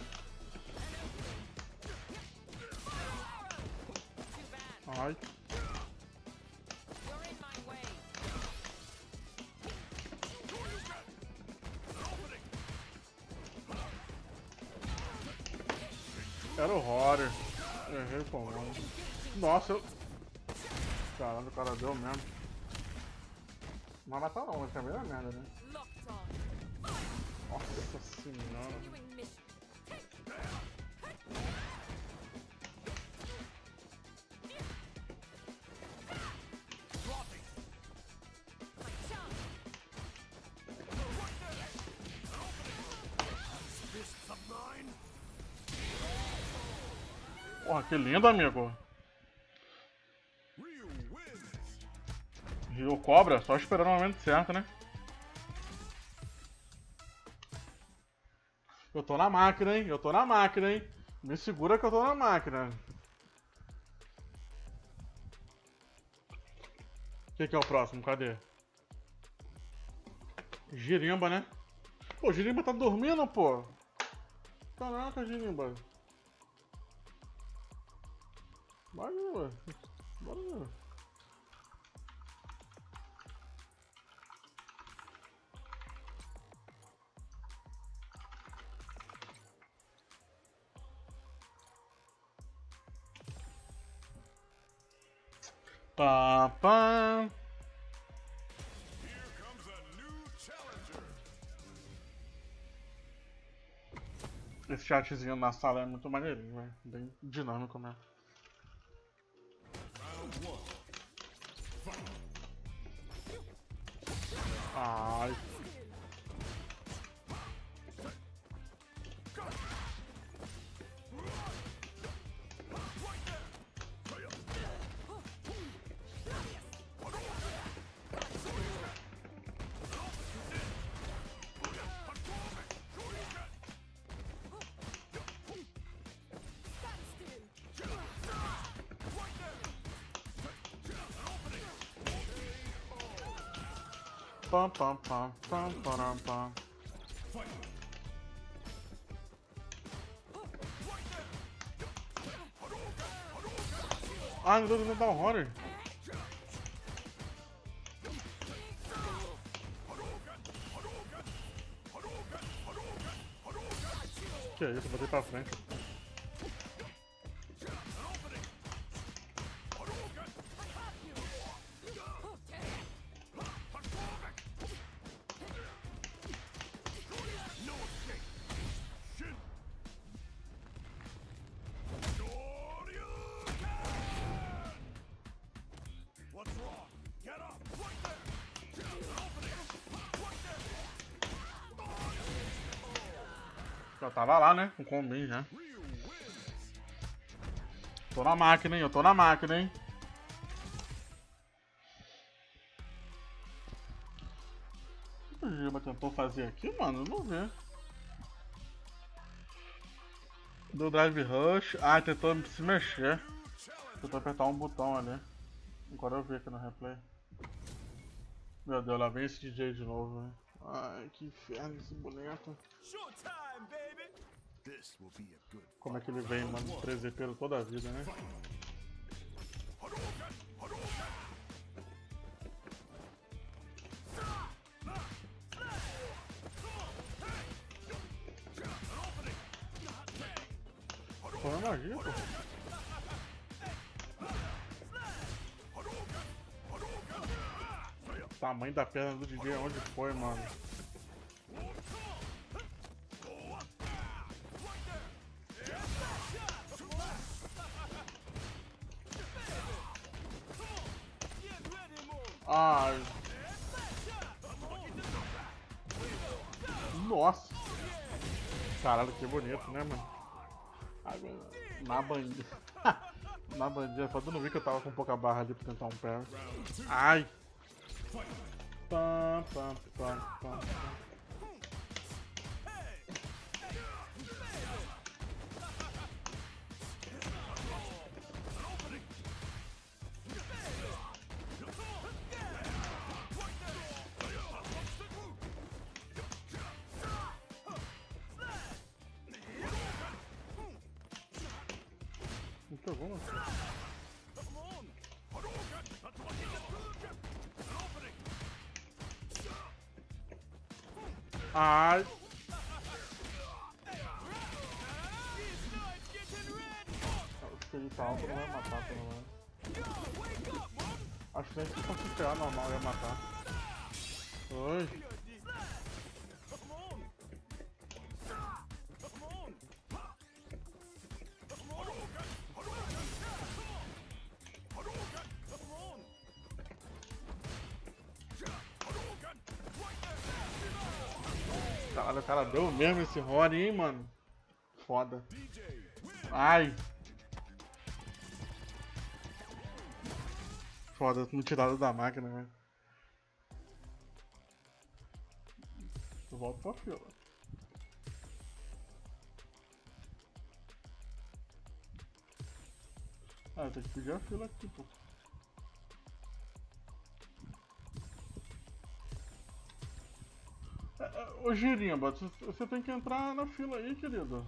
Too bad. Ai. You're in my way. Era o Horror. Errei com o Nossa, eu... Caralho, o cara deu mesmo. Não vai matar não, mas também é merda, né? Locked on. Nossa senhora. Continuing mission. Fists of mine. Porra, que lindo, amigo. Ryu wins. Rio Cobra, só esperando o momento certo, né? Eu tô na máquina, hein? Eu tô na máquina, hein? Me segura que eu tô na máquina. O que, que é o próximo? Cadê? Girimba, né? Pô, Girimba tá dormindo, pô. Caraca, Girimba. Vai, Girimba. Bora, Girimba. Pá, pá. Here comes a new challenger. Esse chatzinho na sala é muito maneirinho, velho. Bem dinâmico mesmo. Round one. Ai. Pam, pam, pam, pam, pam, pam. Ah, não deu de dar um horror. Que é isso, botei pra frente. What's wrong? Get up! Right there! Já tava lá, né? Com o combinho já. Ryu wins. Tô na máquina, hein? Eu tô na máquina, hein? O que o Giba tentou fazer aqui, mano? Eu não vi. Do Drive Rush. Ah, tentou se mexer. Tentou apertar um botão ali. Agora eu vi aqui no replay. Meu Deus, lá vem esse D J de novo, velho. Ai, que inferno esse boneco. Showtime, baby. This will be a good Como é que ele vem, mano? três E P toda a vida, né? Pô, é magia, pô. Tamanho da perna do D J, onde foi, mano? Ai. Nossa. Caralho, que bonito, né, mano? Agora, na bandinha. Na bandinha, só tu não vi que eu tava com pouca barra ali pra tentar um pé. Ai. Pam, pam, pam, pam, pam. Não pegou, mano. Ai. Acho que ele tá alto, não vai matar, pelo menos. Acho que nem se fosse ferrar normal ia matar. Oi. Caralho, o cara deu mesmo esse Rory, hein, mano. Foda. Ai. Foda, me tiraram da máquina, velho. Eu volto pra fila. Ah, tem que pedir a fila aqui, pô. Ô Girimba, você tem que entrar na fila aí, querido.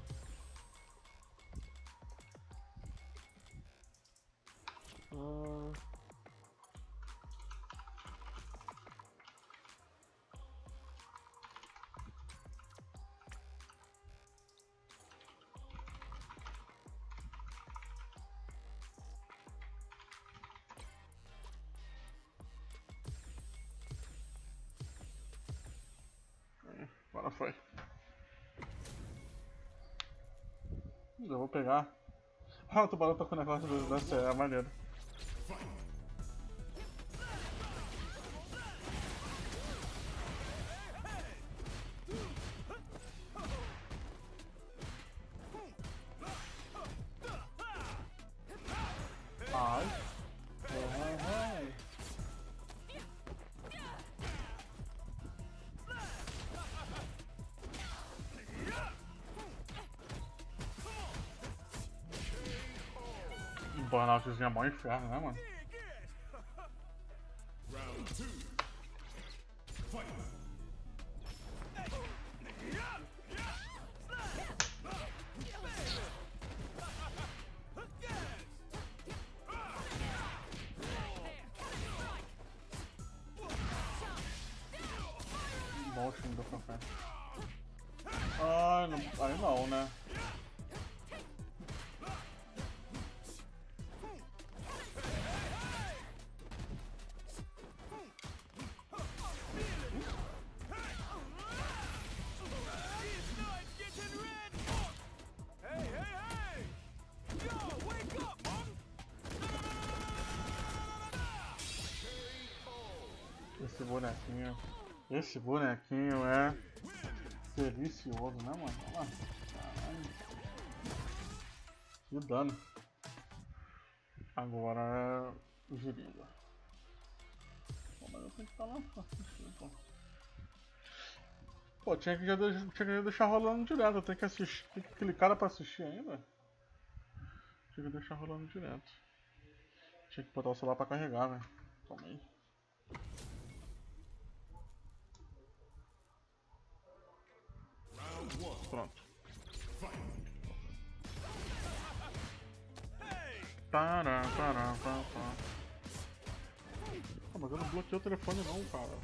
Ah... foi. Eu vou pegar. Ah, o tubarão tá com o negócio do, da C E, é maneiro. Ai. Ai, ai. Um burnoutzinho é mó inferno, né, mano? Round two. Fight. Motion do café. Ai, não, aí não, né? Esse bonequinho, esse bonequinho é delicioso, né, mano? Olha lá. Caralho. Que dano. Agora é o Giringa. Pô, mas eu tenho que estar lá pra assistir, pô. Pô, tinha que já de... tinha que deixar rolando direto. Eu tenho que assistir. Tem que clicar pra assistir ainda. Tinha que deixar rolando direto. Tinha que botar o celular pra carregar, velho. Tomei. Pronto. Tará, tará, tará, tará. Ah, mas eu não bloqueei o telefone não, cara.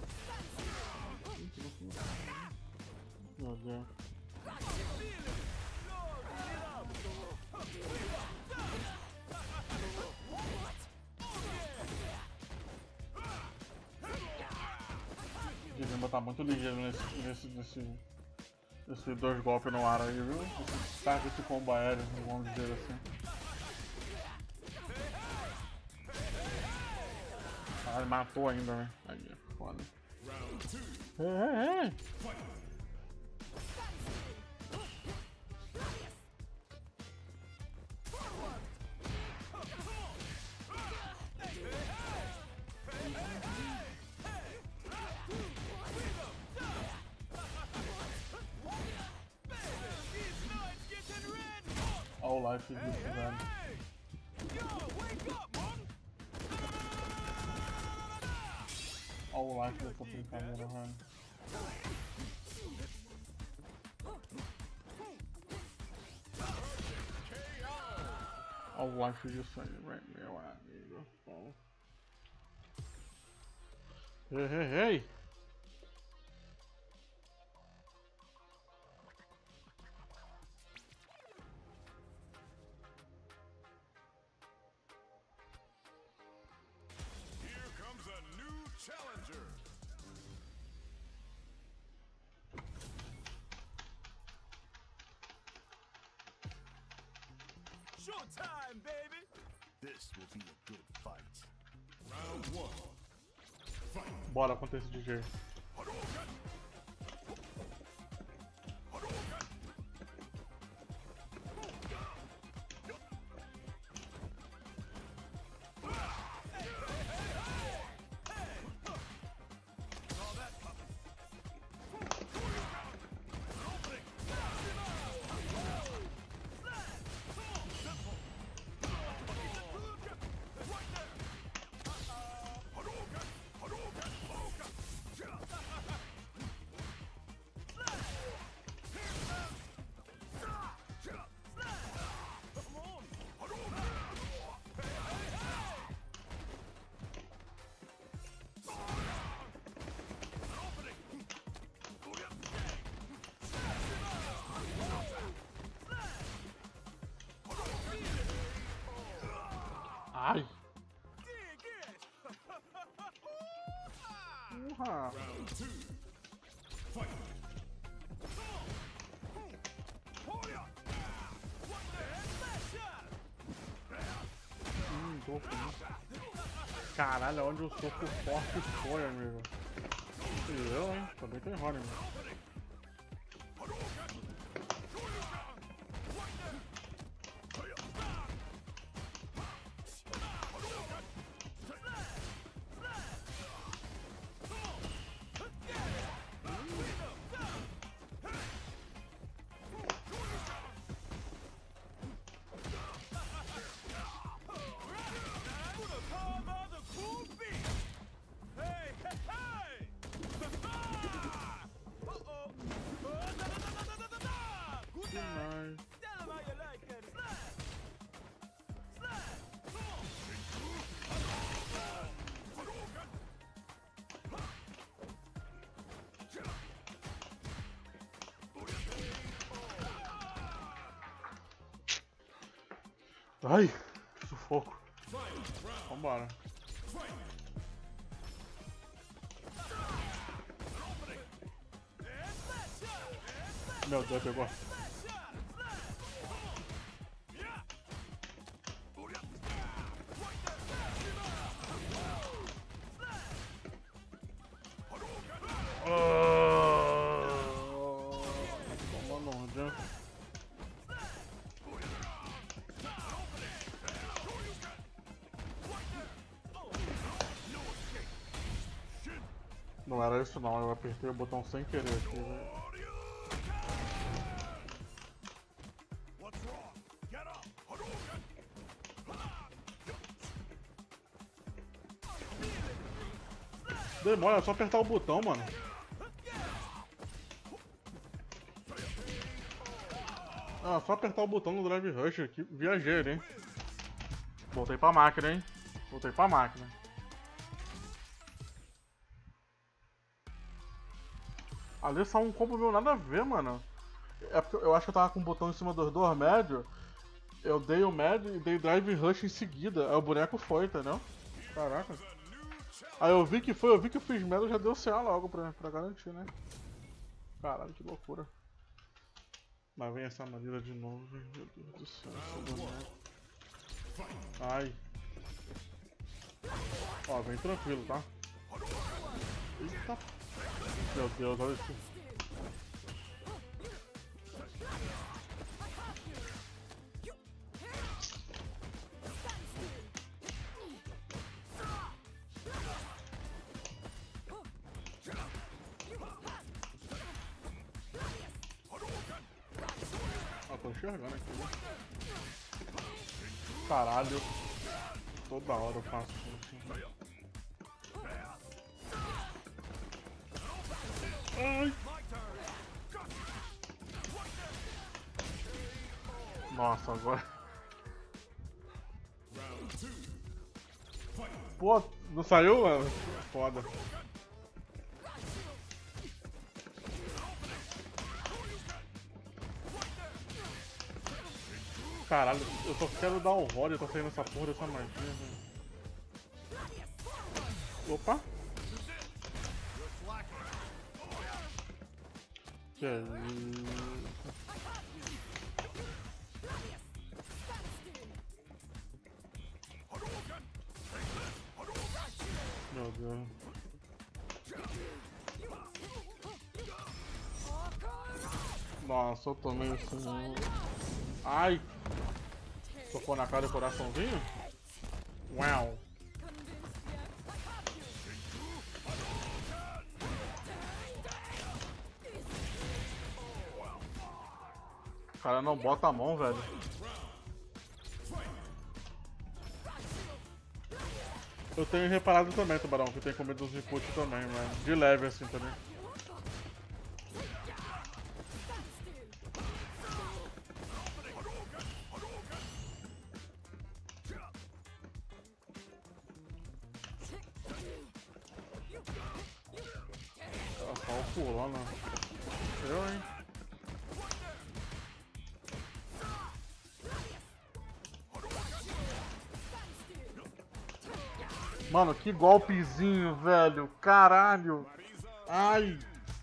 Meu Deus. Devia botar muito ligeiro nesse, nesse, nesse, esses dois golpes no ar aí, viu? Esse target combo aéreo, vamos dizer assim. Ah, matou ainda, né? Aí, foda. Ei, ei, ei! All life is this event. All life is something coming around. All life is just saying right there, amigo. Oh. Hey, hey, hey! Challenger. Showtime, baby. This will be a good fight. Round one. Fight. Bora contra esse D J. soco, né? Caralho, onde o soco forte foi, amigo. E eu, hein? Também tem Rony, mano. Ai, que sufoco. Vambora. Meu Deus, pegou. Tomando um jump. Não era isso não, eu apertei o botão sem querer aqui, velho. Demora, é só apertar o botão, mano. Ah, só apertar o botão no Drive Rush aqui. Viajei, hein? Voltei pra máquina, hein? Voltei pra máquina. Ali só um combo meu nada a ver, mano. É porque eu acho que eu tava com o botão em cima dos dois médio. Eu dei o médio e dei Drive Rush em seguida. Aí o boneco foi, entendeu? Caraca. Aí eu vi que foi, eu vi que eu fiz médio, já deu C A logo pra, pra garantir, né? Caralho, que loucura. Mas vem essa maneira de novo, meu Deus do céu, esse boneco. Ai. Ó, vem tranquilo, tá? Eita. Meu Deus, olha isso. Ah, tô enxergando aqui, né? Caralho. Toda hora eu faço isso. Ai. Nossa, agora. Pô, não saiu, mano? Foda. Caralho, eu só quero dar um role, eu tô saindo essa porra dessa magia, velho. Opa! Que é isso? Meu Deus. Nossa, eu tomei isso. Ai! Tocou na cara do coraçãozinho? Uau! O cara não bota a mão, velho. Eu tenho reparado também, Tubarão, que tem comido uns inputs também, mano. De leve assim também. Ela só pulando. Eu, hein? Mano, que golpezinho, velho. Caralho. Ai.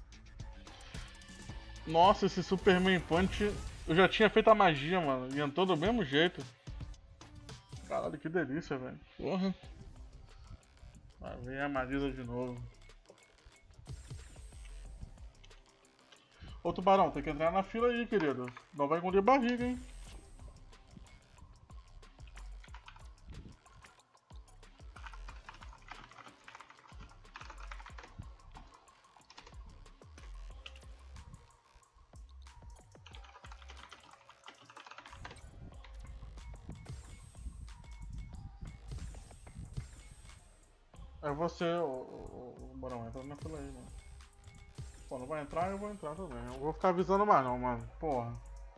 Nossa, esse Superman Punch. Eu já tinha feito a magia, mano. E entrou do mesmo jeito. Caralho, que delícia, velho. Porra. Vai vir a Marisa de novo. Ô Tubarão, tem que entrar na fila aí, querido. Não vai engolir barriga, hein. É você, o, o, o Barão, entra na fila aí, mano. Pô, não vai entrar, eu vou entrar também. Eu vou ficar avisando mais não, mano. Porra.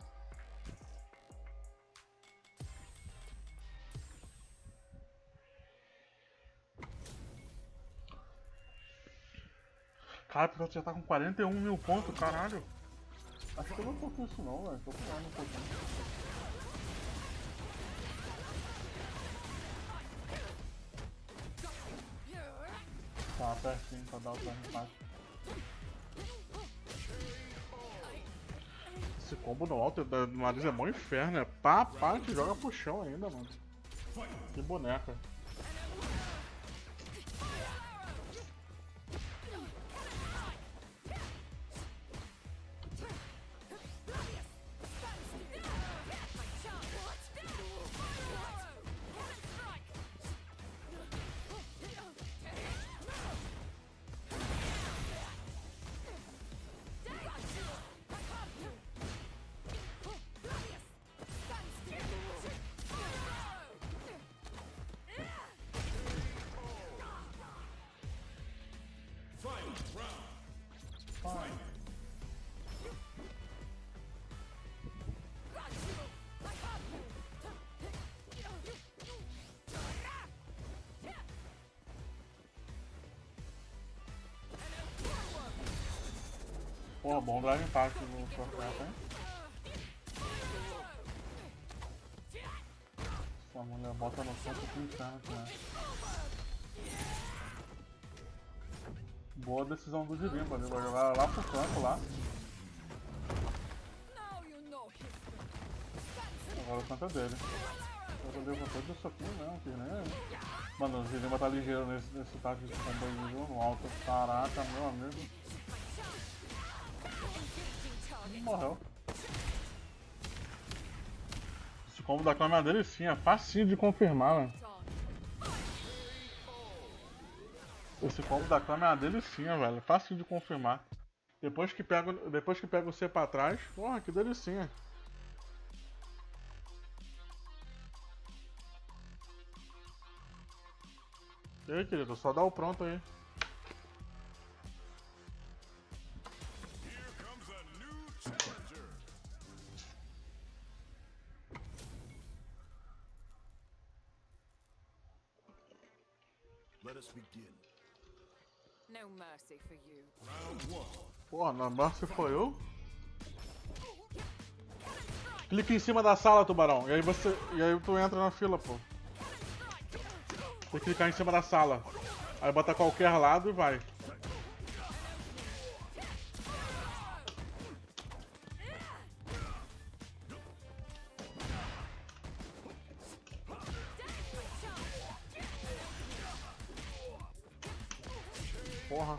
Cara, o piloto já tá com quarenta e um mil pontos, caralho. Acho que eu não tô com isso não, velho. Tô com um pouquinho. Tá pertinho pra dar o turno empate. Esse combo no alto do nariz é mó inferno, é pá, pá, a gente joga pro chão ainda, mano. Que boneca. Porra, bom drive impact no Fortnite, hein? Essa mulher bota no canto pro inferno aqui, né? Boa decisão do Dirimba, ele vai jogar lá pro canto lá. Agora o canto é dele. Eu levo todo isso aqui mesmo, que nem ele. Mano, o Dirimba tá ligeiro nesse, nesse tático de combo aí, viu? No alto. Caraca, meu amigo. Morreu. Esse combo da Clã é uma delicinha, facinho de confirmar, mano. Esse combo da Clã é uma delicinha, velho, fácil de confirmar. Depois que pega, depois que pega o C pra trás, porra, que delicinha. E aí, querido, só dá o pronto aí. Let us begin. No mercy for you. Round one. Porra, na Mercy foi eu? Clica em cima da sala, Tubarão, e aí você. E aí tu entra na fila, pô. Tem que clicar em cima da sala. Aí bota qualquer lado e vai. Porra.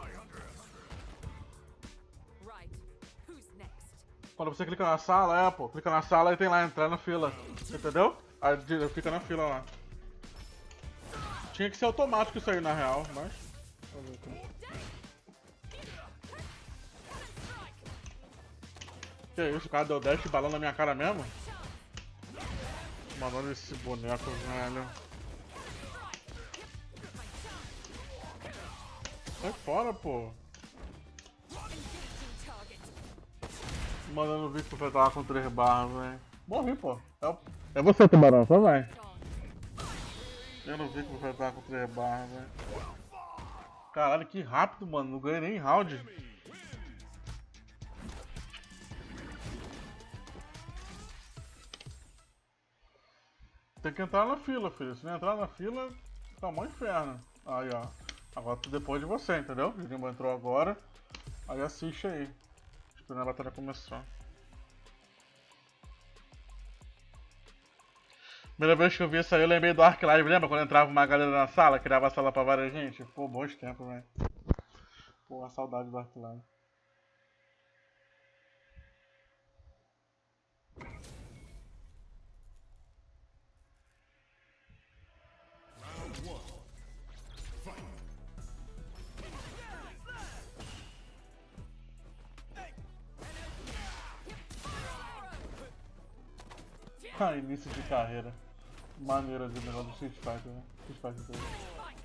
Right. Who's next? Quando você clica na sala, é, pô, clica na sala e tem lá entrar na fila. Entendeu? Aí fica na fila lá. Tinha que ser automático isso aí na real, mas. Que isso, o cara deu dash balando na minha cara mesmo? Mano, olha esse boneco, velho. Sai fora, pô. Mano, eu não vi que você tava com três barras, velho. Morri, pô. É, é você, Tubarão, só vai. Eu não vi que você tava com três barras, velho. Caralho, que rápido, mano. Não ganhei nem round. Tem que entrar na fila, filho. Se não entrar na fila, tá mó inferno. Aí, ó. Agora depois de você, entendeu? O Jimbo entrou agora. Aí assiste aí. Esperando a batalha começar. Primeira vez que eu vi isso aí, eu lembrei do Ark Live. Lembra quando entrava uma galera na sala, criava a sala pra várias gente? Pô, bons tempos, velho. Pô, a saudade do Ark Live. Ah, início de carreira. Maneira de negócio do Street Fighter, né? Street Fighter dois.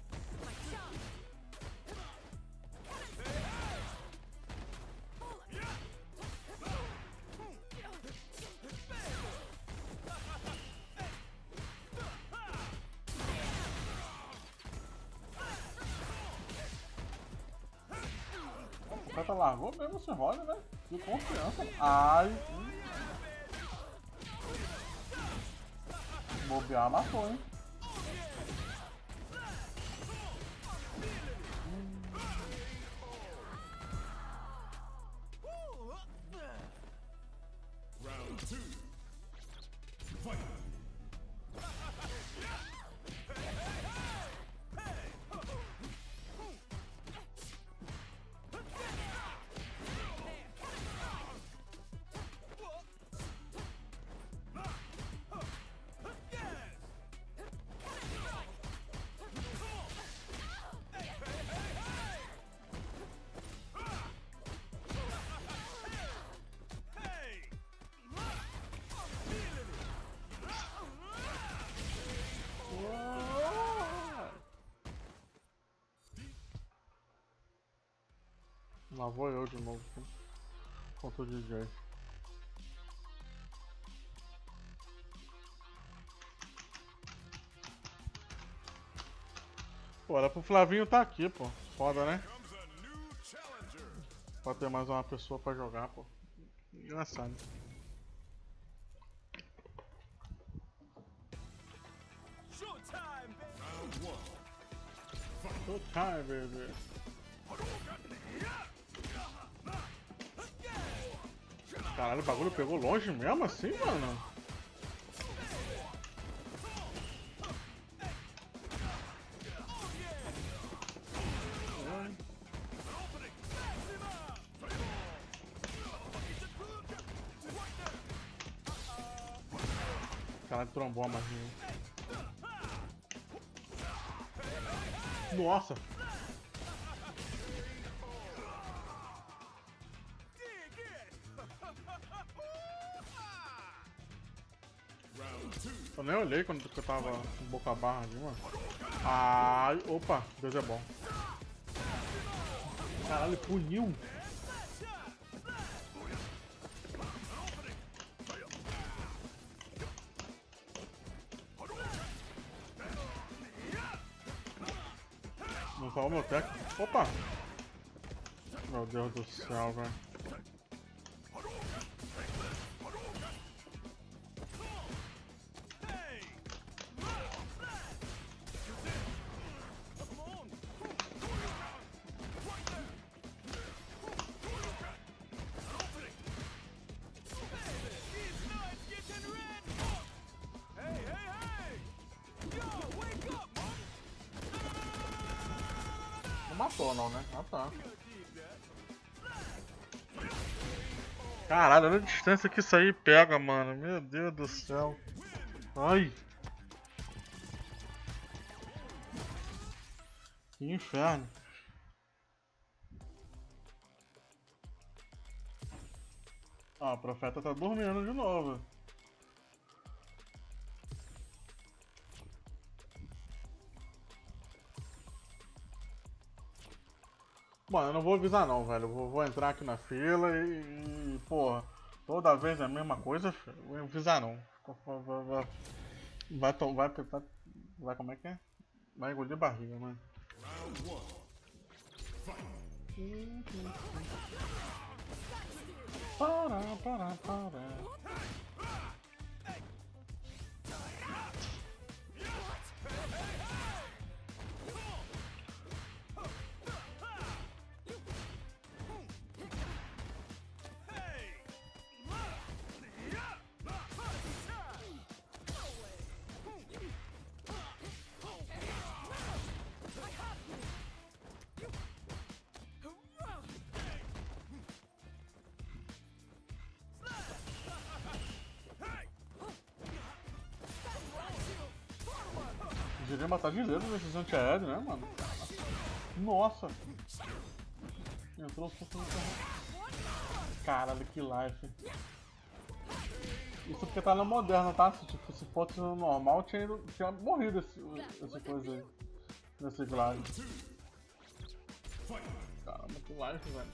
O cara largou mesmo esse role, né? Que confiança. Ai. Hum. Bobear matou, hein? Lá vou eu de novo contra o D J. Pô, era pro Flavinho tá aqui, pô. Foda, né? Pode ter mais uma pessoa pra jogar, pô. Engraçado. Showtime, baby. Caralho, o bagulho pegou longe mesmo assim, mano? Caralho, trombou a magia. Nossa! Eu nem olhei quando eu tava com boca barra ali, mano. Ai, opa, Deus é bom. Caralho, puniu. Não salvou meu tech. Opa! Meu Deus do céu, velho. Matou não, né? Ah tá. Caralho, olha a distância que isso aí pega, mano. Meu Deus do céu. Ai. Que inferno. Ah, o profeta tá dormindo de novo. Bom, eu não vou avisar não, velho. Eu vou, vou entrar aqui na fila e, e, porra, toda vez a mesma coisa, eu vou avisar não. Vai, vai, vai, vai, vai, vai, como é que é? Vai engolir barriga, mano. Para, para, para. Poderia matar de letra nesses antiaéreos, né, mano? Nossa! Entrou o caralho, que life. Isso porque tá na moderna, tá? Se, tipo, se fosse no normal, tinha, ido, tinha morrido esse, essa coisa aí. Nesse glide. Caramba, que life, velho.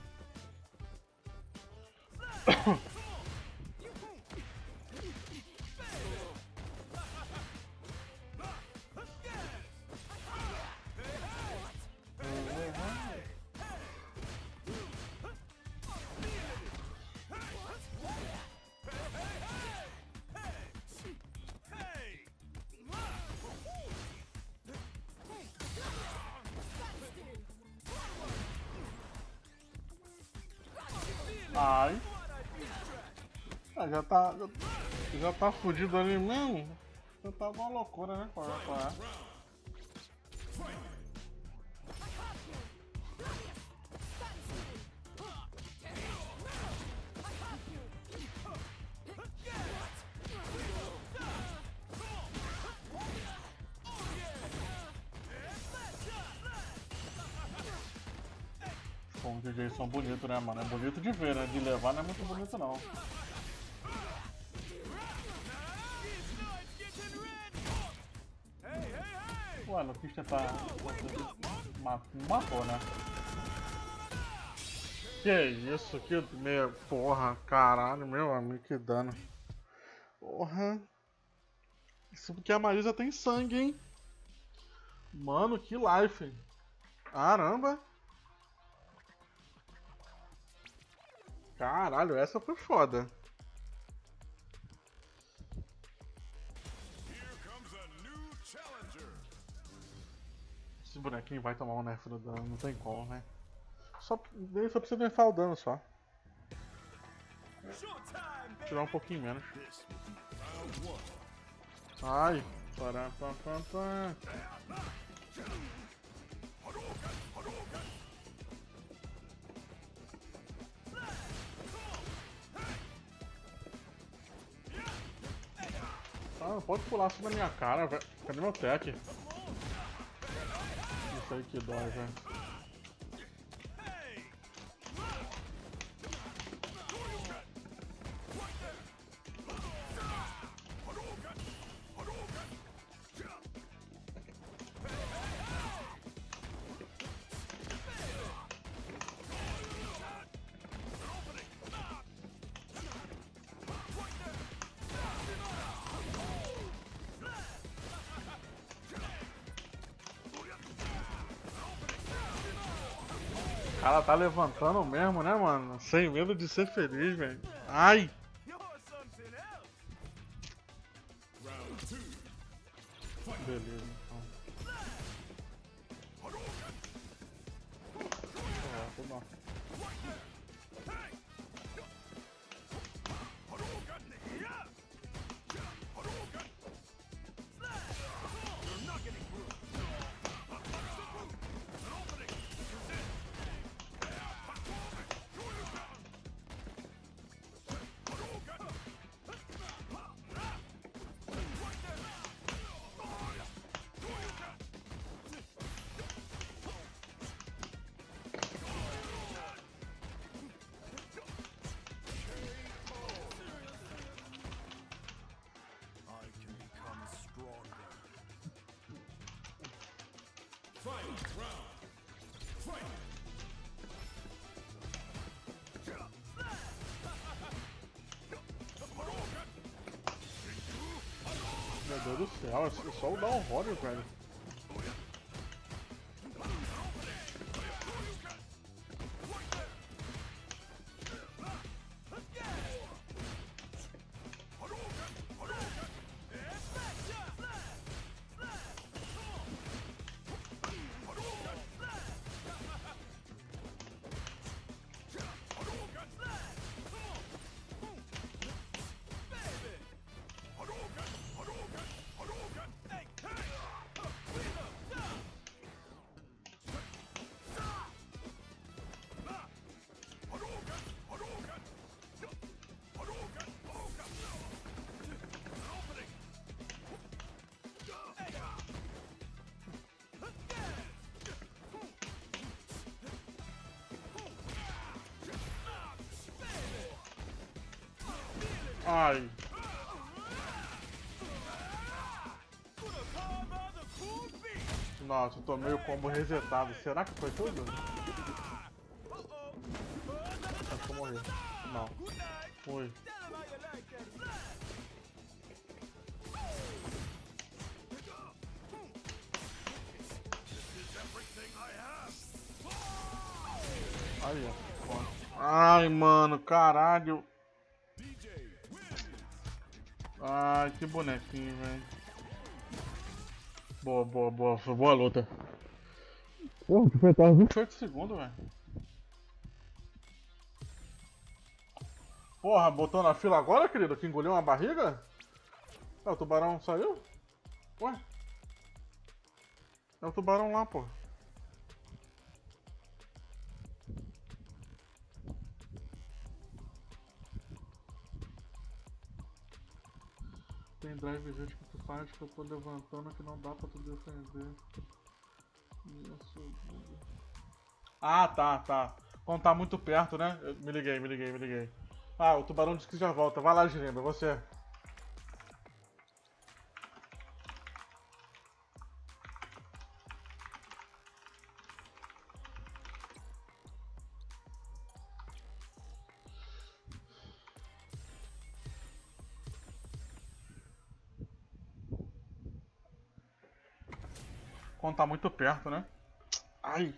Ai. Ah, já tá. Já, já tá fudido ali mesmo. Já tá uma loucura, né? Qual é, qual é? Bom, os D Js são bonitos, né, mano? É bonito de ver, né? De levar não é muito bonito, não. Ué, não quis tentar... Matou, né? Que isso, que... Meu... Porra, caralho, meu amigo, que dano. Porra. Isso porque a Marisa tem sangue, hein? Mano, que life. Caramba. Caralho, essa foi foda. Esse bonequinho vai tomar um nerf do dano, não tem como, né? Só, ele só precisa nerfar o dano só. Tirar um pouquinho menos. Ai, pará, pá, pá, pá. Ah, não pode pular assim na minha cara, velho. Cadê meu tech? Isso aí que dói, velho. O cara tá levantando mesmo, né, mano? Sem medo de ser feliz, velho. Ai! Beleza, então. É, tô bom. Meu Deus do céu, é só o Down Warrior, velho. Ai. Nossa, eu tomei o combo resetado. Será que foi tudo? Acho que eu morri. Não. Fui. Aí, ó. Ai, mano, caralho. Ai, que bonequinho, velho. Boa, boa, boa. Foi boa luta. Porra, que foi até vinte e oito segundos, velho. Porra, botou na fila agora, querido? Que engoliu uma barriga? É, o tubarão saiu? Ué? É o tubarão lá, pô. Tem drive gente que tu faz que eu tô levantando que não dá pra tu defender. Isso. Ah, tá, tá. Quando tá muito perto, né? Eu me liguei, me liguei, me liguei. Ah, o tubarão disse que já volta. Vai lá, Girimba, você. Quando tá muito perto, né? Ai.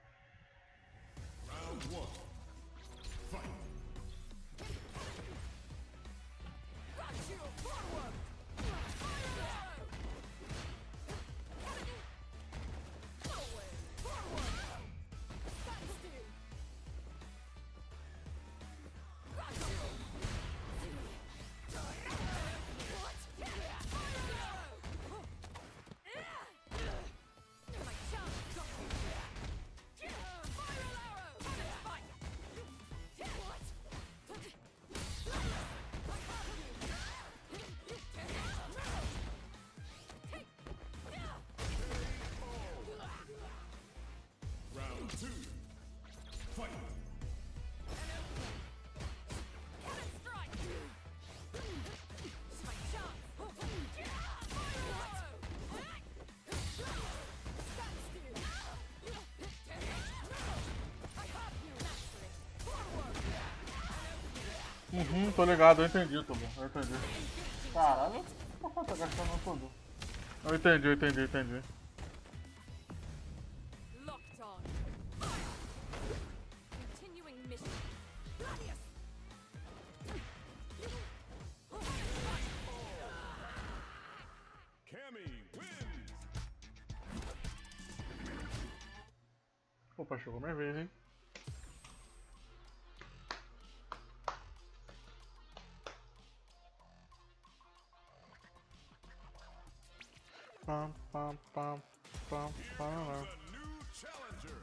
Uhum, tô ligado, eu entendi, tô bom, eu entendi. Caralho, por que tá gastando tudo? Eu entendi, eu entendi, eu entendi. Locked on. Continuing mission. Cammy wins. Opa, chegou minha vez, hein? Pam, pam, pam, pam, pam. A new challenger.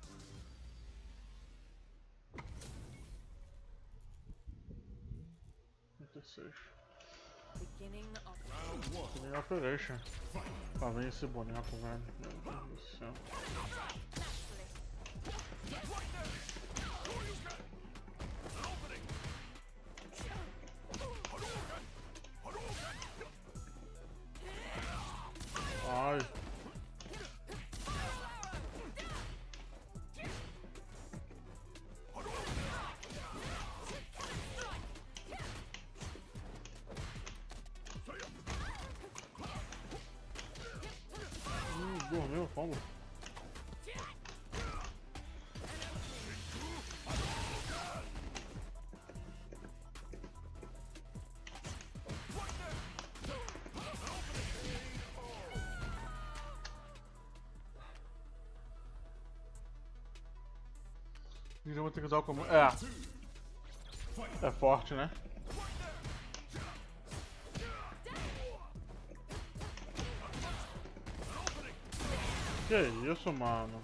trinta e seis. Beginning of Round one. Que nem operation. Lá vem esse boneco, velho. Meu Deus do céu. Ai. Hum, dormiu, como? Eu vou ter que usar o comando. É. É forte, né? Que isso, mano?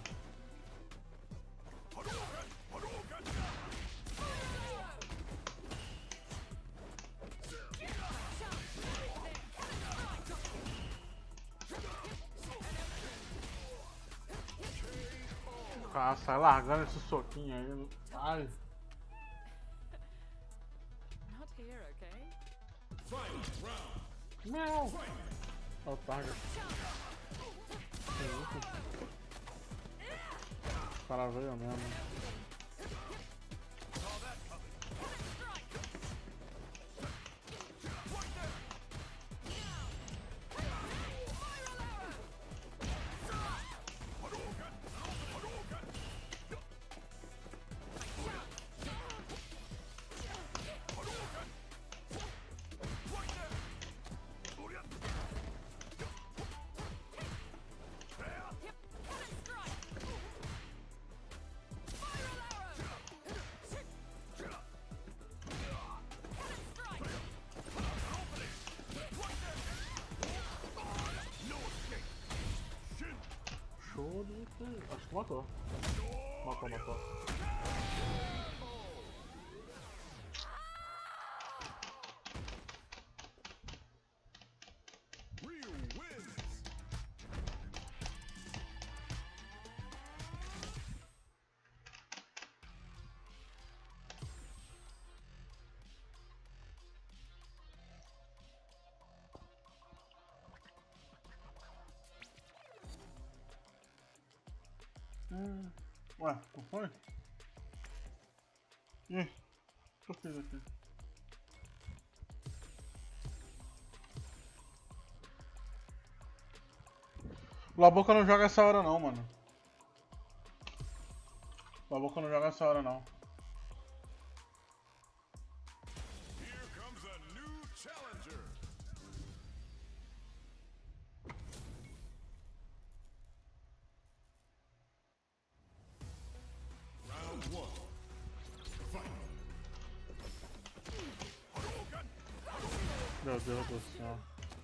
Ah, sai largando esse soquinho aí. Ai. not here, okay? Final round. Não! Fight. É o target. Que isso? O cara veio mesmo. Saw that coming. Show de... Acho que matou. Matou, matou. Ryu wins. Hum. Ué, não foi? Ih, o que eu fiz aqui? Laboca não joga essa hora não, mano. Laboca não joga essa hora não. Here comes a new challenger. Round one. Fight. Meu Deus do céu.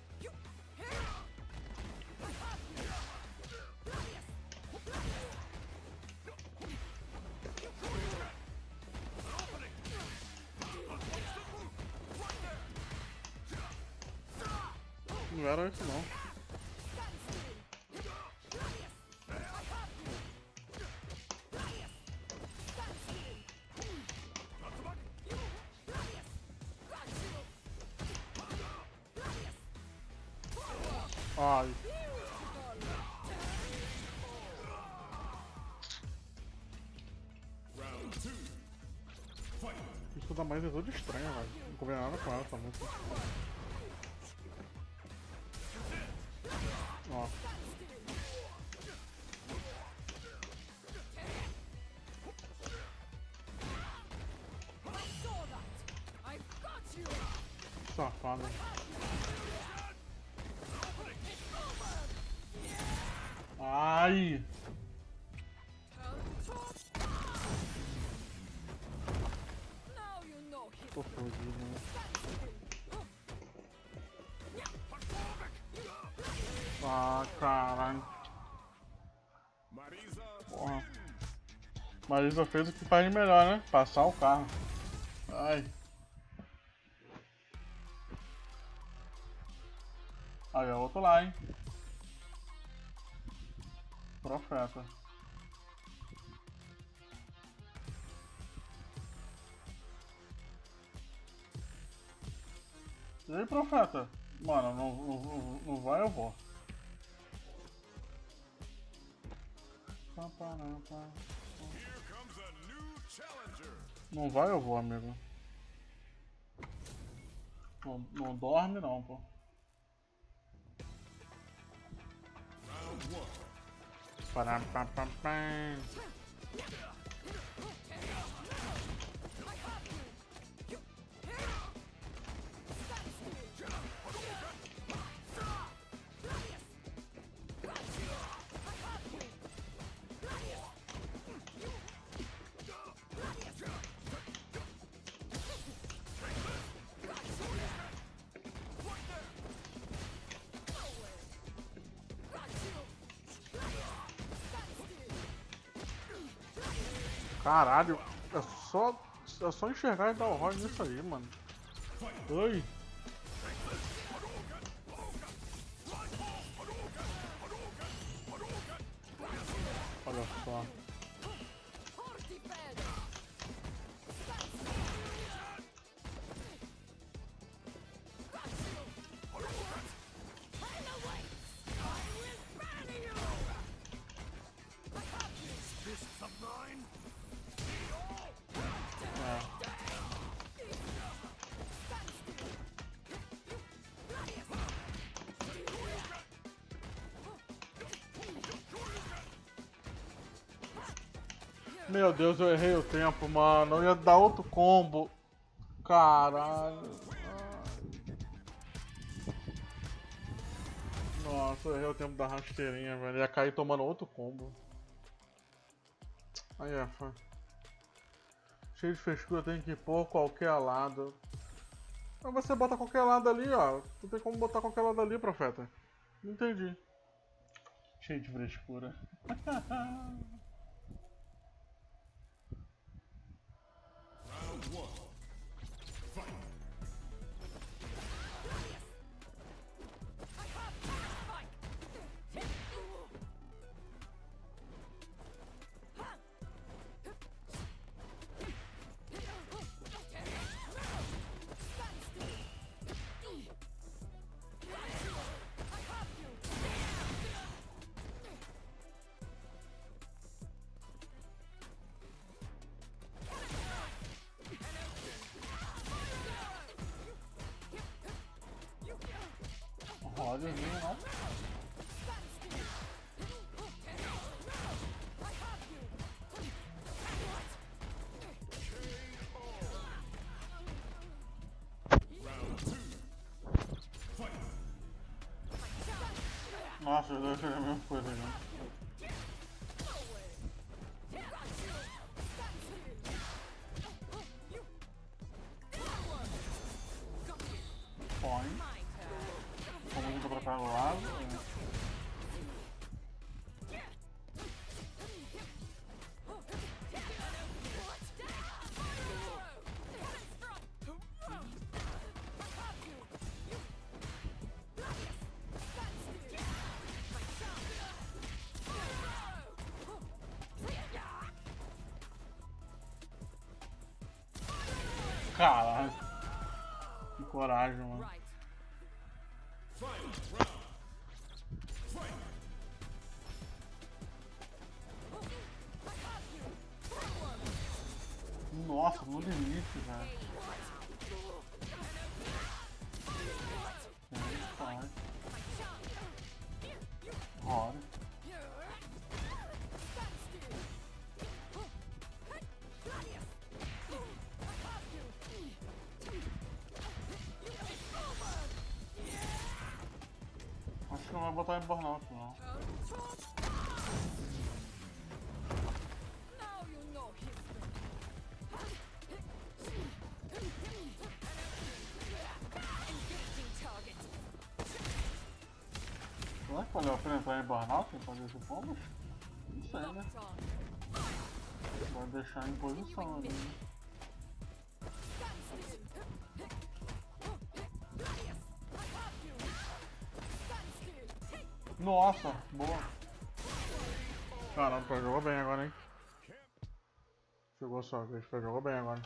Não era isso não. Ai. Round two. Fight. Isso dá mais é tudo estranho, velho. Não combina nada com ela, essa música. Ó. I saw that! I've got you! Safado. Ai! Now you know him! Tô fodido, né? Ah, caralho. Marisa Porra. wins. Marisa fez o que faz de melhor, né? Passar o carro. Ai. Aí, é outro lá, hein? Profeta. E aí, profeta? Mano, não, não, não vai, eu vou. Here comes a new challenger. Não vai, eu vou, amigo. Não, não dorme, não, pô. Round one. Param, pam, pam, pam. Caralho, é só, é só enxergar e dar o roll nisso aí, mano. Oi. Olha só. Meu Deus, eu errei o tempo, mano. Eu ia dar outro combo. Caralho. Nossa, eu errei o tempo da rasteirinha, velho. Ia cair tomando outro combo. Aí é, foi. Cheio de frescura, tem que pôr qualquer lado. Mas você bota qualquer lado ali, ó. Não tem como botar qualquer lado ali, profeta. Não entendi. Cheio de frescura. Round one. Fight. Olha, não. Nossa, eu achei a mesma coisa, né? Põe. Como indo pra cá do lado. É. Caralho. Que coragem, mano. Nossa, no limite, velho. É, vai. Roda. Acho que não vai botar em burnout, não. Será que valeu a pena entrar em burnout e fazer esse pombo? Não sei, né? Vai deixar em posição ali. Né? Nossa, boa. Caramba, jogou bem agora, hein? Chegou só, vez, jogou bem agora.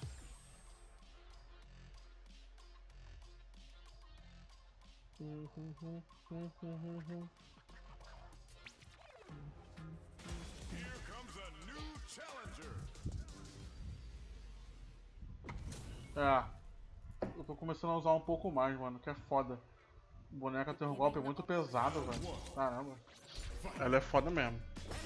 Here comes a new challenger. É, eu tô começando a usar um pouco mais, mano, que é foda. A boneca tem um golpe muito pesado, velho. Caramba. Ela é foda mesmo.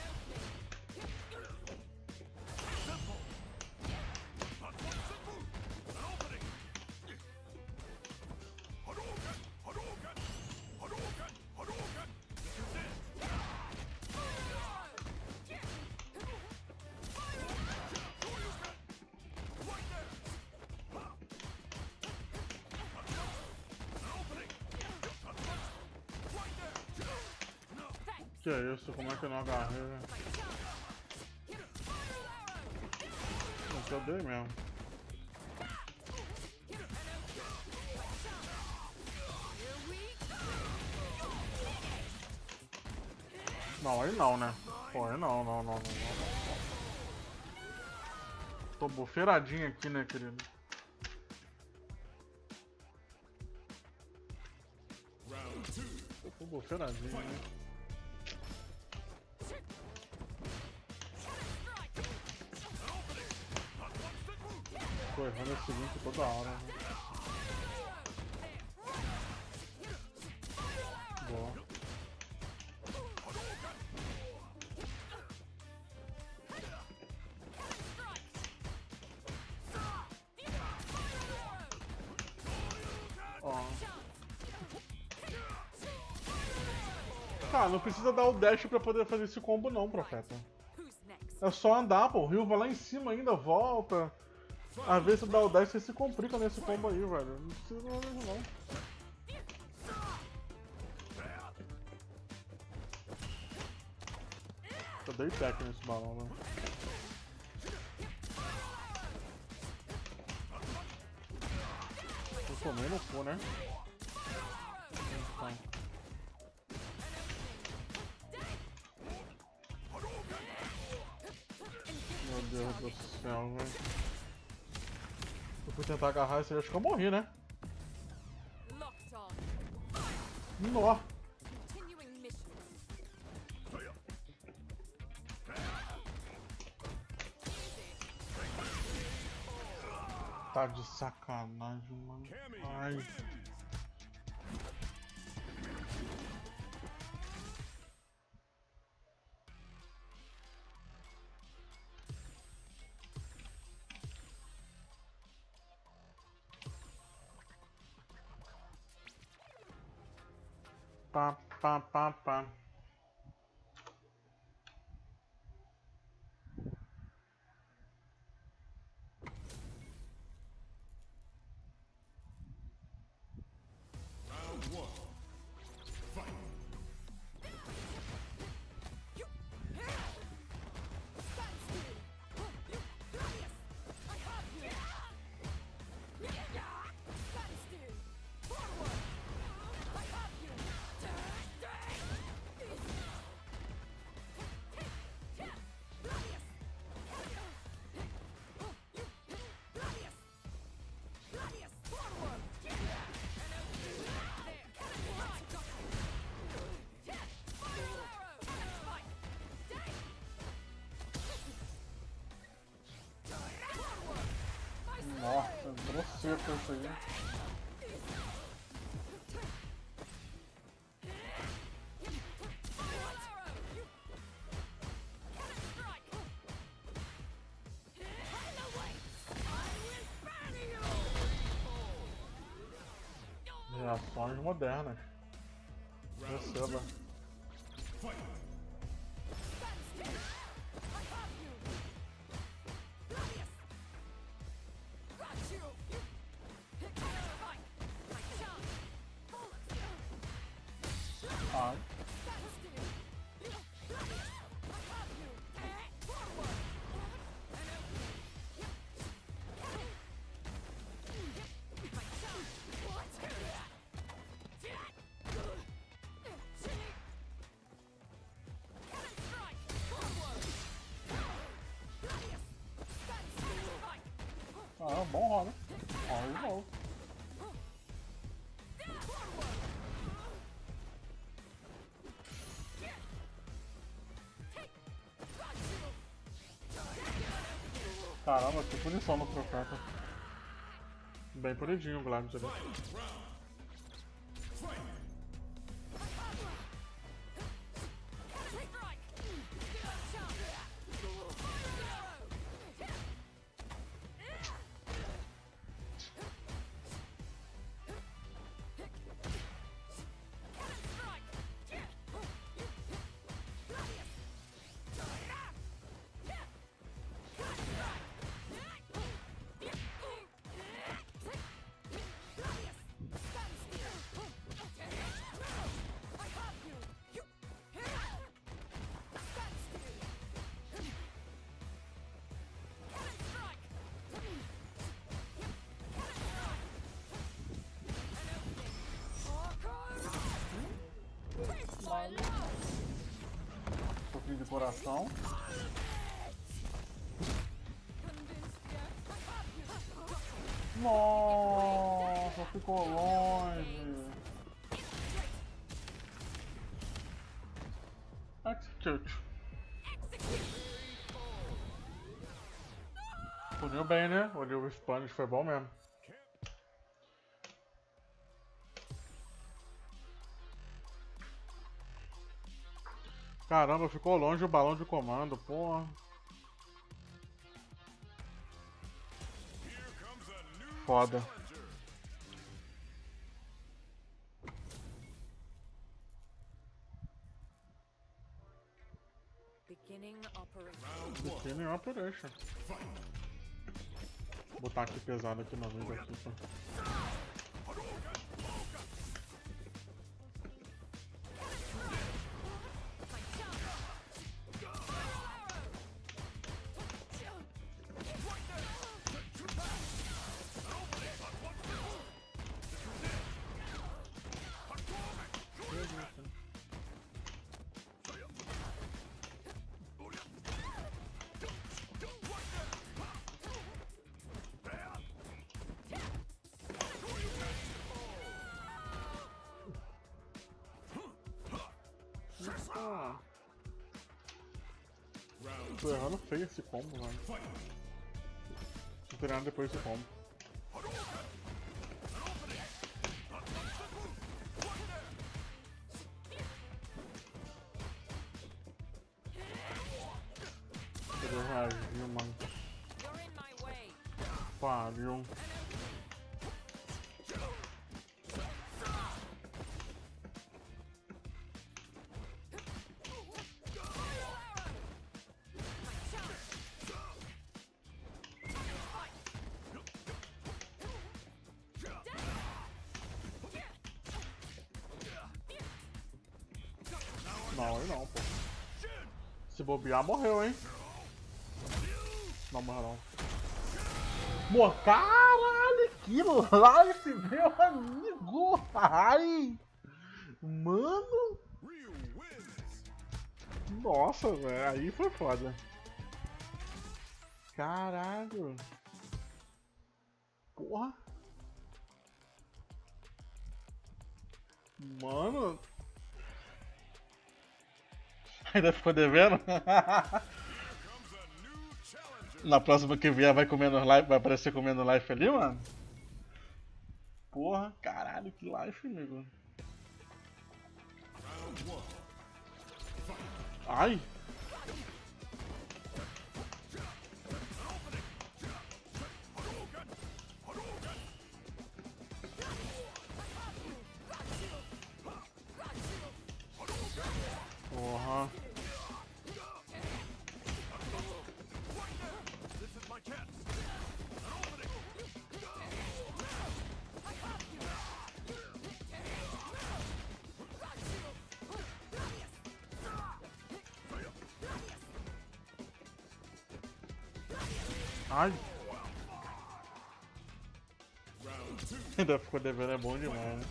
Que é isso? Como é que eu não agarrei, velho? Eu dei mesmo. Não, aí não, né? Pô, aí não, não, não, não, não. Tô bufeiradinho aqui, né, querido? Tô bufeiradinho, né? Tô errando esse link toda hora, né? Boa. Cara, não precisa dar o dash pra poder fazer esse combo não, Profeta. Who's next? É só andar, pô. O Ryu vai lá em cima ainda, volta. Às vezes você dá o dash, você se complica nesse combo aí, velho. Não precisa fazer isso não. Eu dei tech nesse balão, velho. Eu tomei no cu, né? Então. Meu Deus do céu, velho. Eu fui tentar agarrar esse aí, acho que eu morri, né? Locked on. Nó! Continuing mission. Tá de sacanagem, mano. Ai. Pá, pá, pá, pá. Round one. Fight. Nossa, entrou seco isso aí. Reações modernas. Receba. Ai. Ah, bom rola. Rola de novo. Caramba, que punição no Profeta. Bem polidinho o Gladius ali. Um pouquinho de coração. Nossa, ficou longe. Execute. Puniu bem, né? Olhei o Spanish, foi bom mesmo. Caramba, ficou longe o balão de comando, porra. Foda. nenhuma perecha. Vou botar aqui pesado aqui na vez aqui, pô. Tô errando feio esse combo, mano. Tô treinando depois desse combo. Ele reagiu, mano. Pariu. Não, aí não, pô. Se bobear, morreu, hein? Não, morreu não. Mô, caralho, que live, meu amigo! Ai! Mano! Nossa, velho, aí foi foda. Caralho! Porra! Mano! Ainda ficou devendo? Na próxima que vier vai comendo live, vai aparecer comendo live ali, mano? Porra, caralho, que live, amigo. Ai! Porra. Ai! Ainda ficou devendo, é bom demais, né?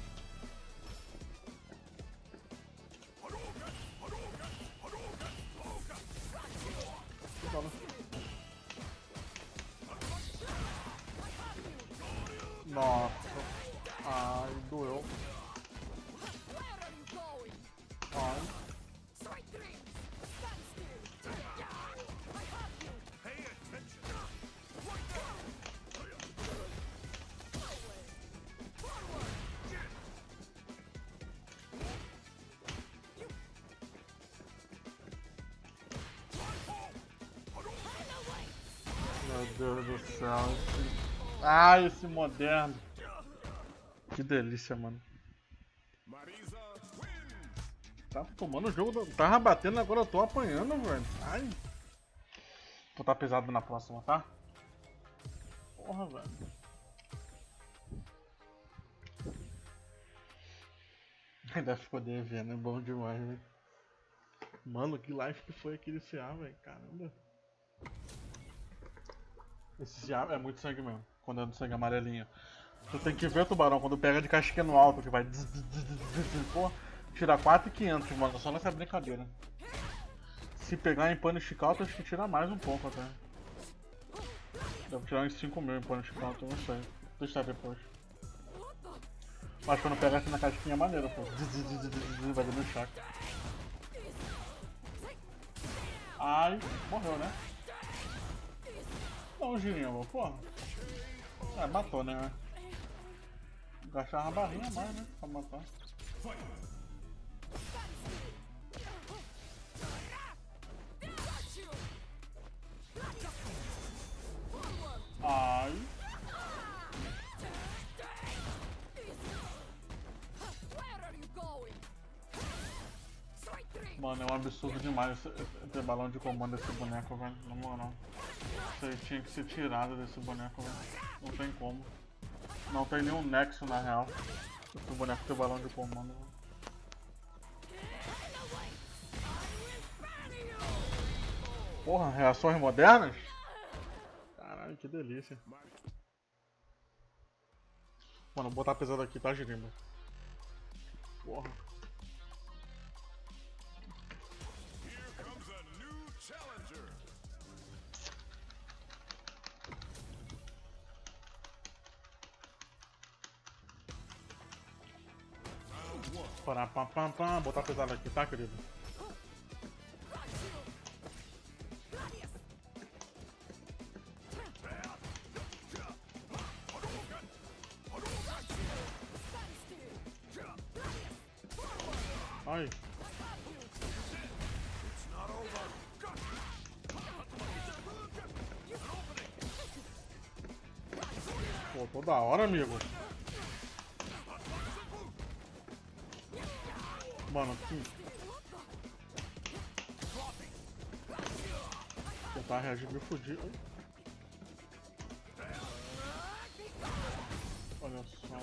Nossa! Ai, doeu! Ai! Meu Deus do céu. Ah, esse moderno. Que delícia, mano. Tá tomando o jogo, tava batendo, agora eu tô apanhando, velho. Ai. Vou tá pesado na próxima, tá? Porra, velho. Ainda ficou devendo, é bom demais, velho. Mano, que life que foi aquele C A, velho. Caramba. Esse C A é muito sangue mesmo, quando é do sangue amarelinho. Tu tem que ver, Tubarão, quando pega de casquinha no alto, que vai... Pô, tira quatro mil e quinhentos, mano, só nessa brincadeira. Se pegar em Punish Count, acho que tira mais um pouco até. Deve tirar uns cinco mil em Punish Count, eu não sei. Vou testar depois. Mas quando pega assim na casquinha é maneiro, pô. Vai dando chaco. Ai, morreu, né? Dá um girinho, porra. É, matou, né? Gastar uma barrinha a mais, né? Pra matar. Ai. Mano, é um absurdo demais ter balão de comando desse boneco, velho. Na moral. Isso aí tinha que ser tirado desse boneco, velho. Não tem como. Não tem nenhum nexo na real. O boneco tem balão de comando. Porra, reações modernas? Caralho, que delícia. Mano, vou botar pesado aqui, tá, Girimba? Porra. Here comes a new challenger. Round one. Pará, pam, pam, pam. Botar pesado aqui, tá, querido? Ai. Pô, toda hora, amigo. Mano, que... Tentar reagir me fudir. Ai. Olha só.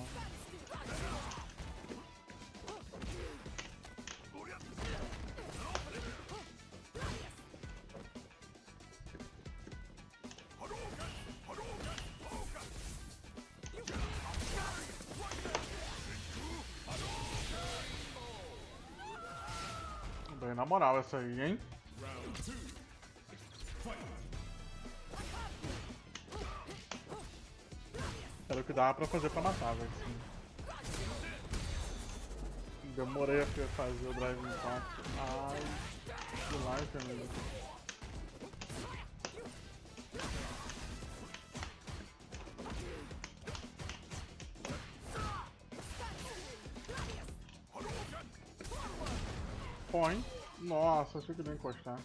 Bem, na moral essa aí, hein? Round two. Fight. Era o que dava pra fazer pra matar, velho. Demorei a fazer o drive impact. Ai, que like, amigo. Põe. Nossa, achei que nem encostar.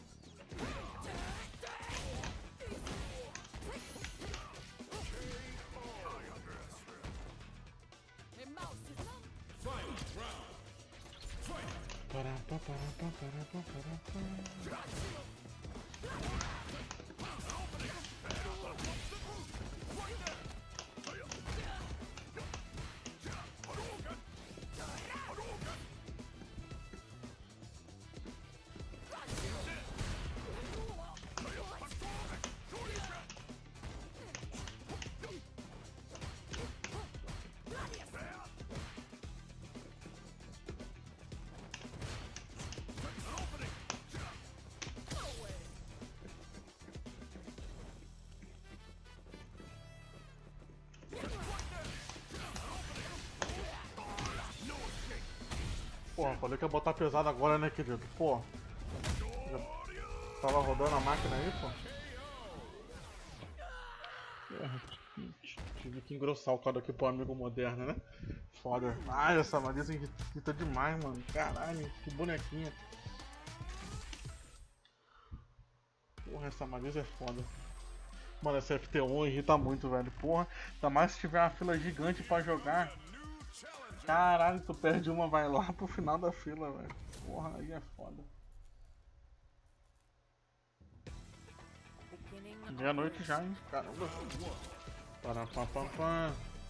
Final round. Fight. Pará, pá, pará, pá, pará, pá, pará, pá. Porra, falei que ia botar pesado agora, né, querido? Pô. Já tava rodando a máquina aí, pô. Porra, tive que engrossar o caldo aqui pro amigo moderno, né? Foda. Ai, essa Marisa irrita demais, mano. Caralho, que bonequinha. Porra, essa Marisa é foda. Mano, essa F T um irrita muito, velho. Porra, ainda mais se tiver uma fila gigante pra jogar. Caralho, tu perde uma, vai lá pro final da fila, velho. Porra, aí é foda. Meia-noite já, hein? Caramba. Para, pá, pá, pá.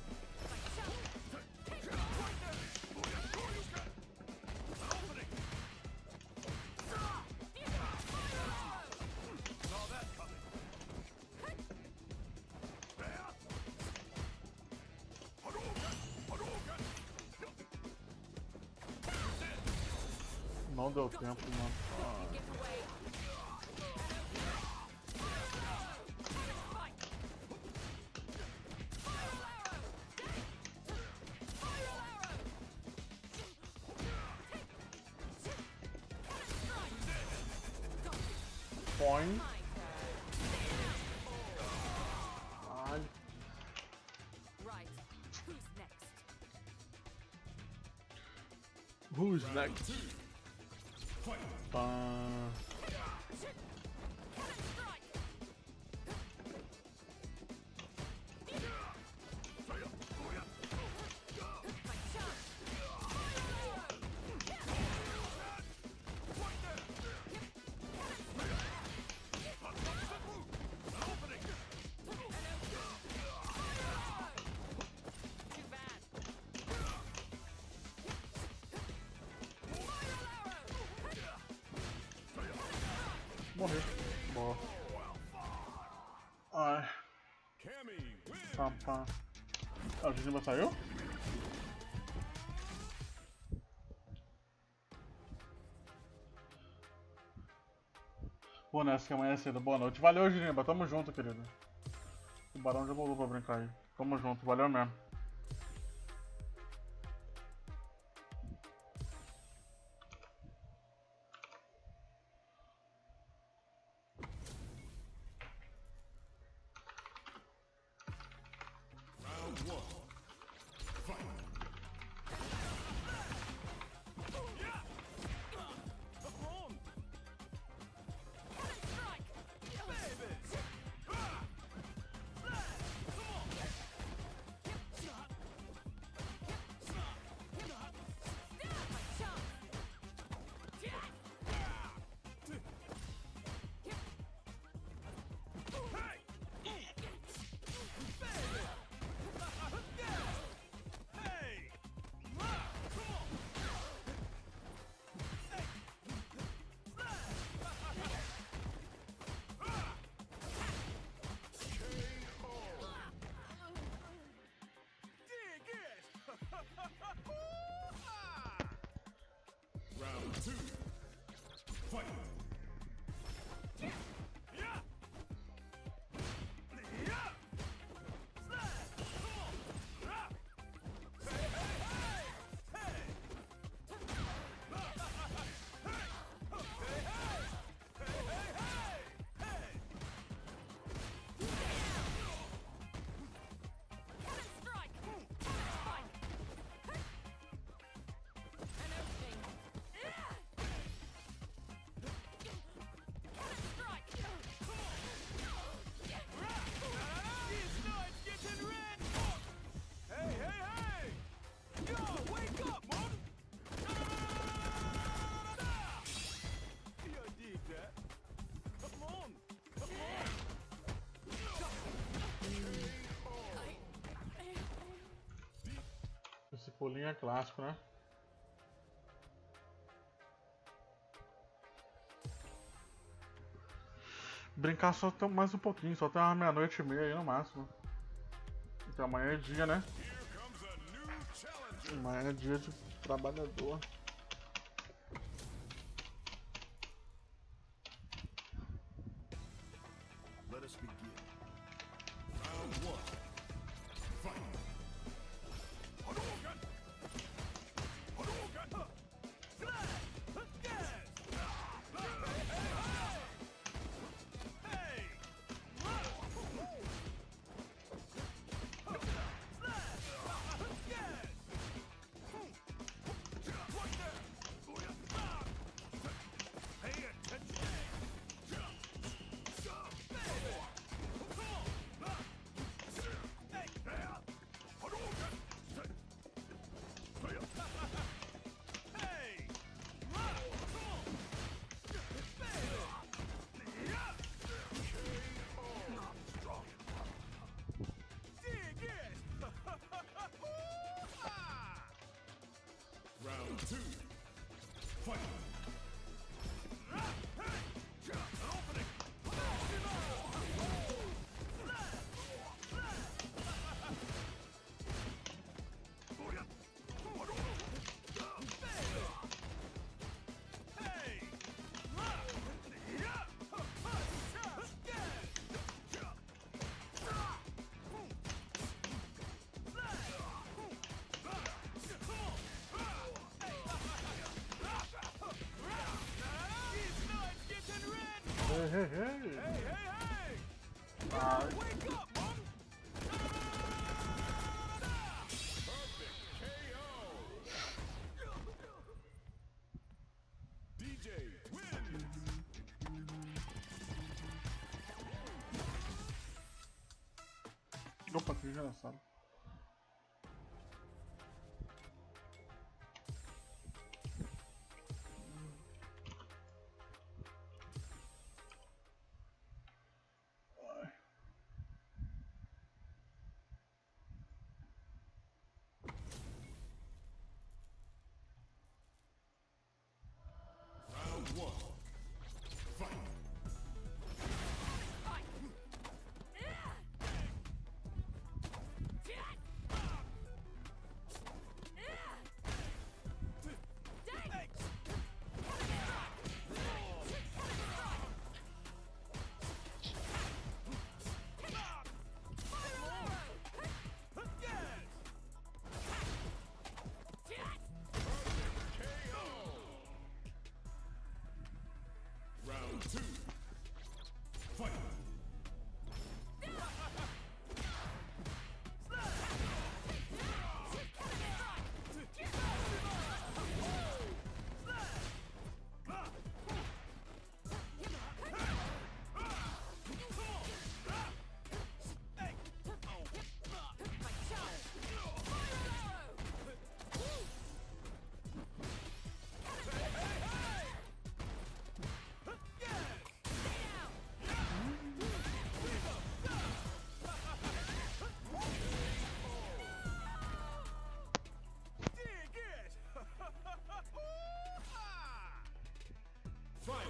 Não deu tempo, mano. Ah. Põe. Ai. Right. Who's next? Who's next? Pá. morrer. Boa. Ai. Cammy wins. Pá, pá. Ah, o Geneva saiu? Pô, nessa que amanhã é cedo. Boa noite. Valeu, Geneva. Tamo junto, querido. O Barão já voltou pra brincar aí. Tamo junto. Valeu mesmo. Round one. Fight. Yeah. Come on, Strike! baby. Ah. Come on. Hey. Baby. Hey. Ah. Come on. Hey. Ah. K O. Dig it! Round two. Fight! Yeah! Yeah! Slap! Come on! Ah! Hey, hey, hey! Hey! Hey, hey! Hey, hey, hey! Hey! Strike! Spike! An opening! Strike! These nights getting red! Hey, hey, hey! Yo, wake up, man! You dig that? Come on! Come on! Esse pulinho é clássico, né? Brincar só tem mais um pouquinho, só tem uma meia-noite e meia aí no máximo. Então amanhã é dia, né? Here comes a new challenger! Amanhã é dia de trabalhador. Let us begin. Round one. Fight! Hadouken! Hadouken! Slash! Yes! Hey! Hey! Slash! Yes! Right there! Pay attention! Round two. Fight. Opening. Hey! Hey, hey, hey! Hey, hey, hey! Ai. Wake up, man! Perfect K O! D J wins! Opa, que engraçado. Round one. Fight!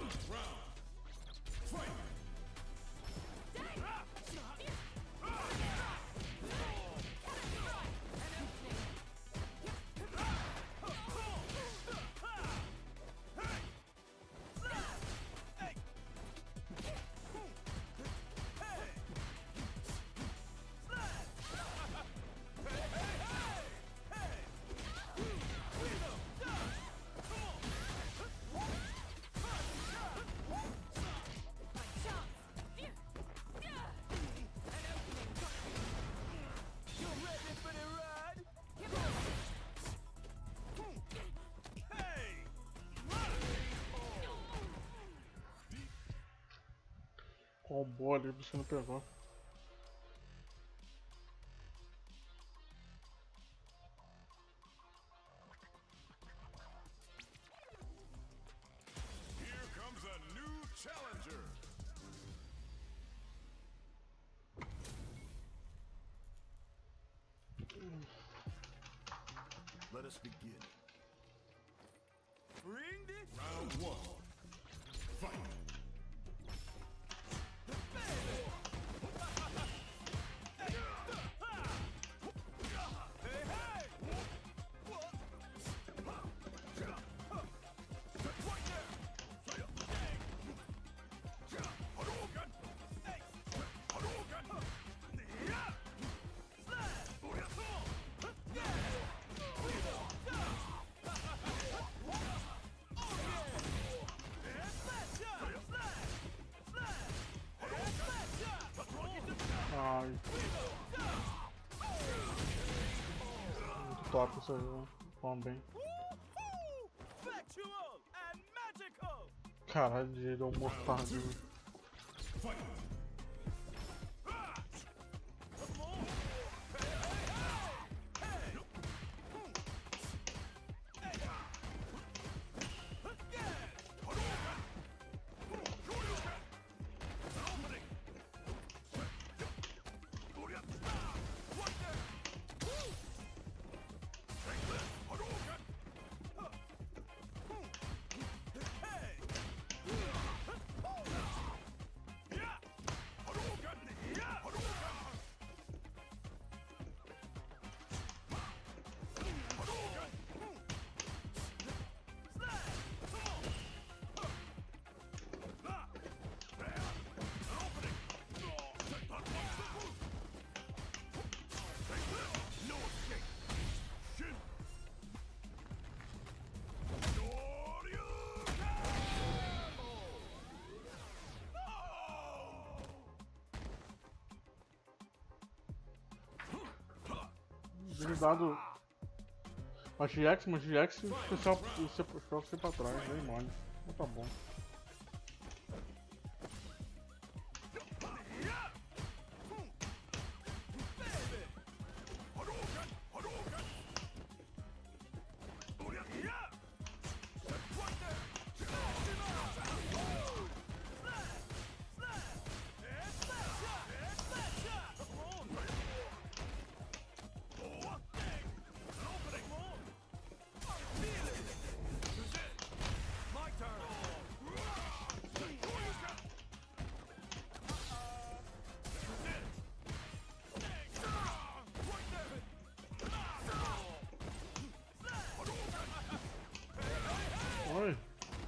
Roubou ali, você não pegou. Here comes a new challenger. Let us begin. Bring this round one. Fight. Ai. Muito top isso aí, né? Vamos bem. Factual and magical. Caralho, de deu um mortal. Dado a G X, mas G X especial você puxou você pra trás, bem mole. Mas tá bom. Oi.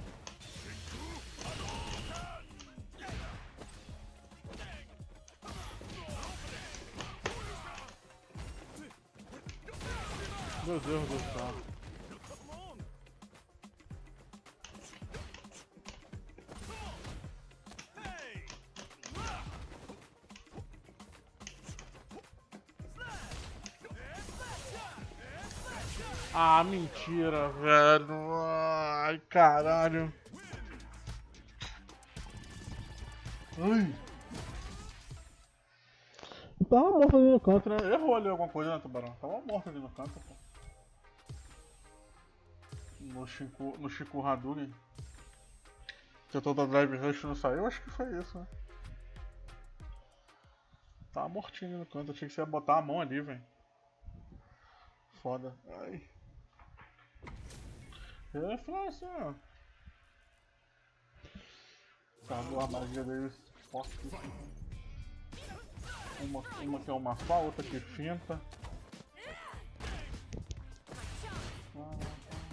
Meu Deus do céu. Ah, mentira, velho. Ai, caralho. Ai. Tava morto ali no canto, né? Errou ali alguma coisa, né, Tubarão? Tava morto ali no canto, pô. No Chico, no Chico Hadouken. Tentou da Drive Rush não saiu? Acho que foi isso, né? Tava mortinho ali no canto. Achei que você ia botar a mão ali, velho. Foda. Ai. Reflexão. Tá, duas armadilhas deles fortíssimas. Uma, uma que é uma só, outra que finta. Ah.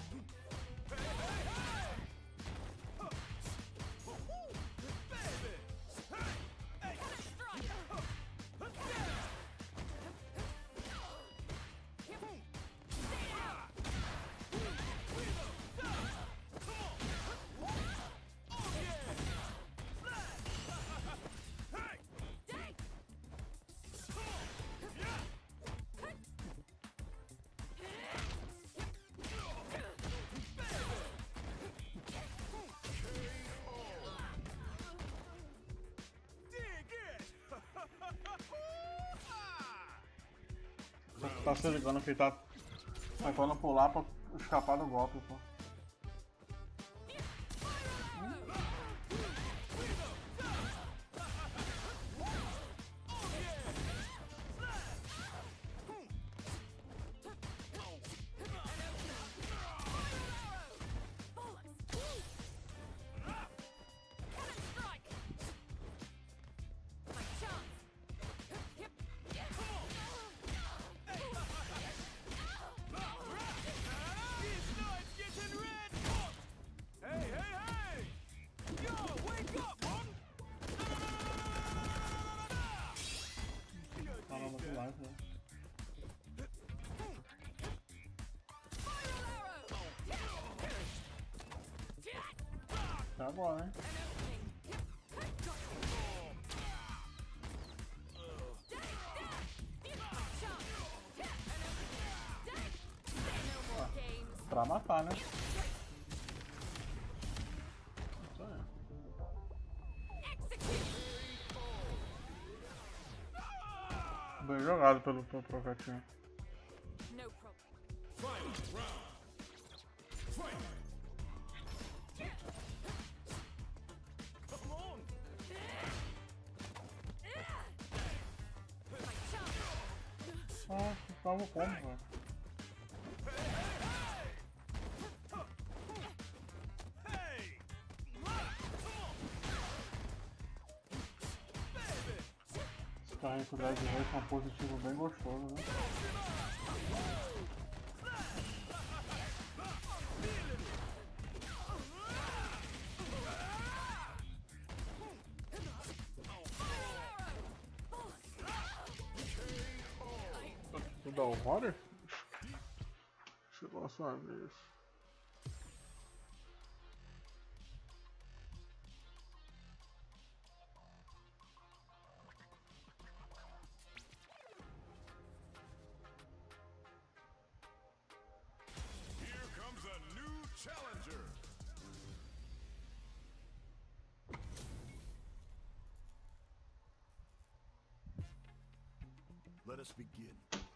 Você tá se ligando que ele tá tentando pular pra escapar do golpe, pô. Até agora, hein? Ah, pra matar, né? Isso aí. Bem jogado pelo, pelo Profetinho. No problem. Final round. Fight. Come on. Ah, salva o combo, velho. Hey. Esse carrinho com dez de vez é um positivo bem gostoso, né? Tu dá o Roder? Chegou a sua vez. Here comes a new challenger. Let us begin.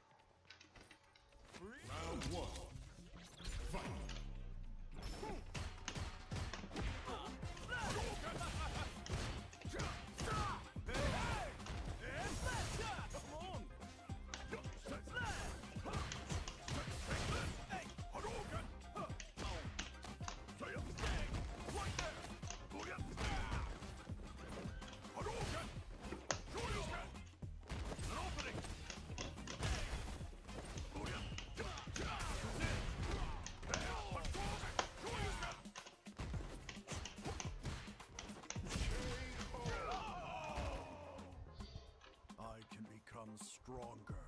Round one. Fight. Stronger.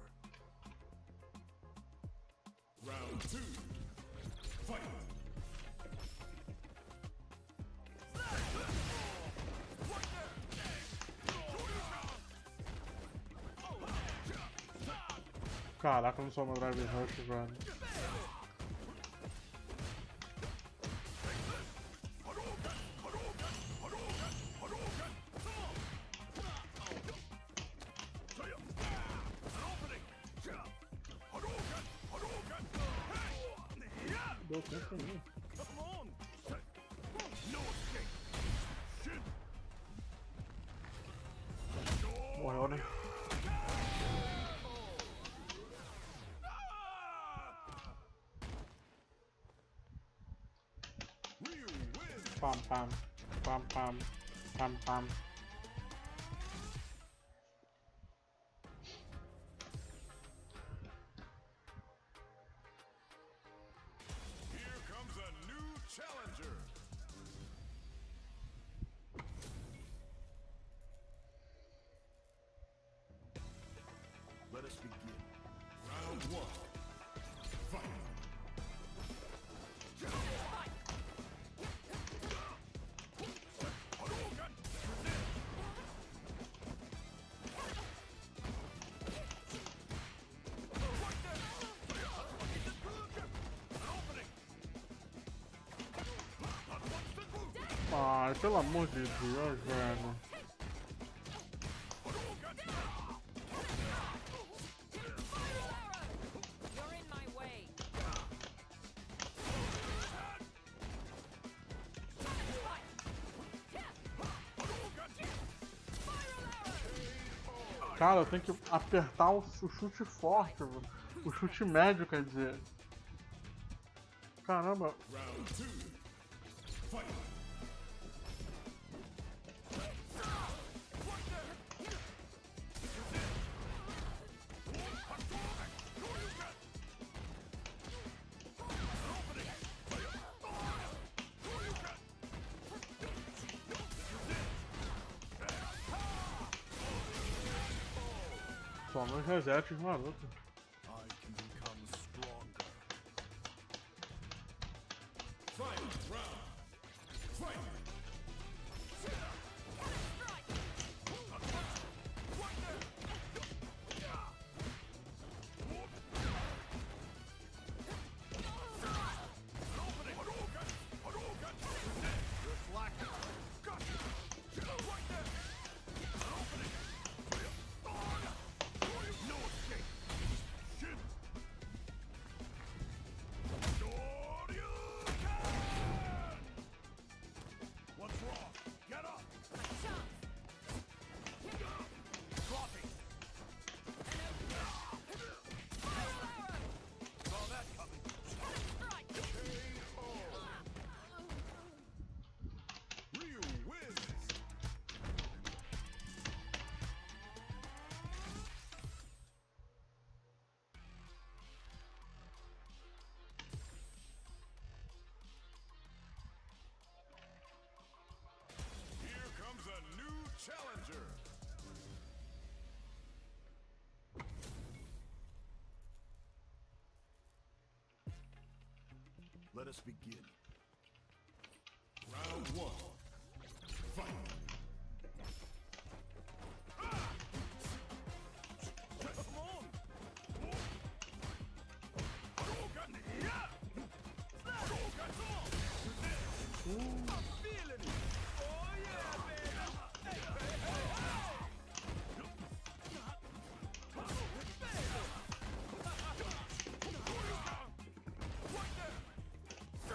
Round two. Fight. Caraca, eu não sou uma Drive Rush, velho. Deu tempo pra mim. Morreu, né? Pam, pam, pam, pam, pam, pam. Here comes a new challenger. Let us begin. Round one. Fight. Ai, pelo amor de Deus, velho. You're in my way. Cara, eu tenho que apertar o, o chute forte, velho. O chute médio, quer dizer. Caramba. Round two. Fight. Só nos resets, maroto. I can become stronger. Final round. Fight. What's wrong? Get up! Blocking! Saw that coming. K O. Ryu wins! Here comes a new challenger. Let us begin. Round one. Fight. Come on. Hadouken! Yeah! Hadouken, come on! I'm feeling it. Oh yeah, baby. Hey, hey, hey, hey. What the?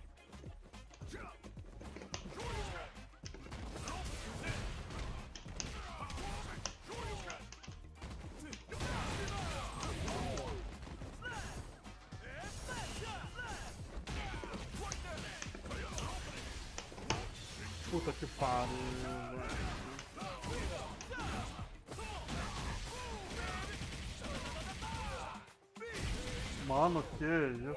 Puta que pariu, velho. Mano, que isso?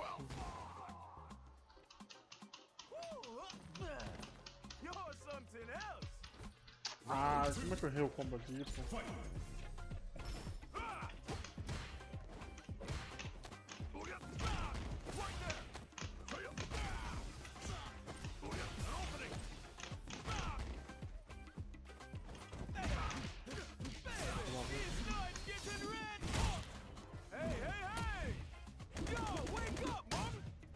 You're something else. Ah, como é que eu errei o combo aqui, pô? Hey, hey, hey! Yo, wake up, man!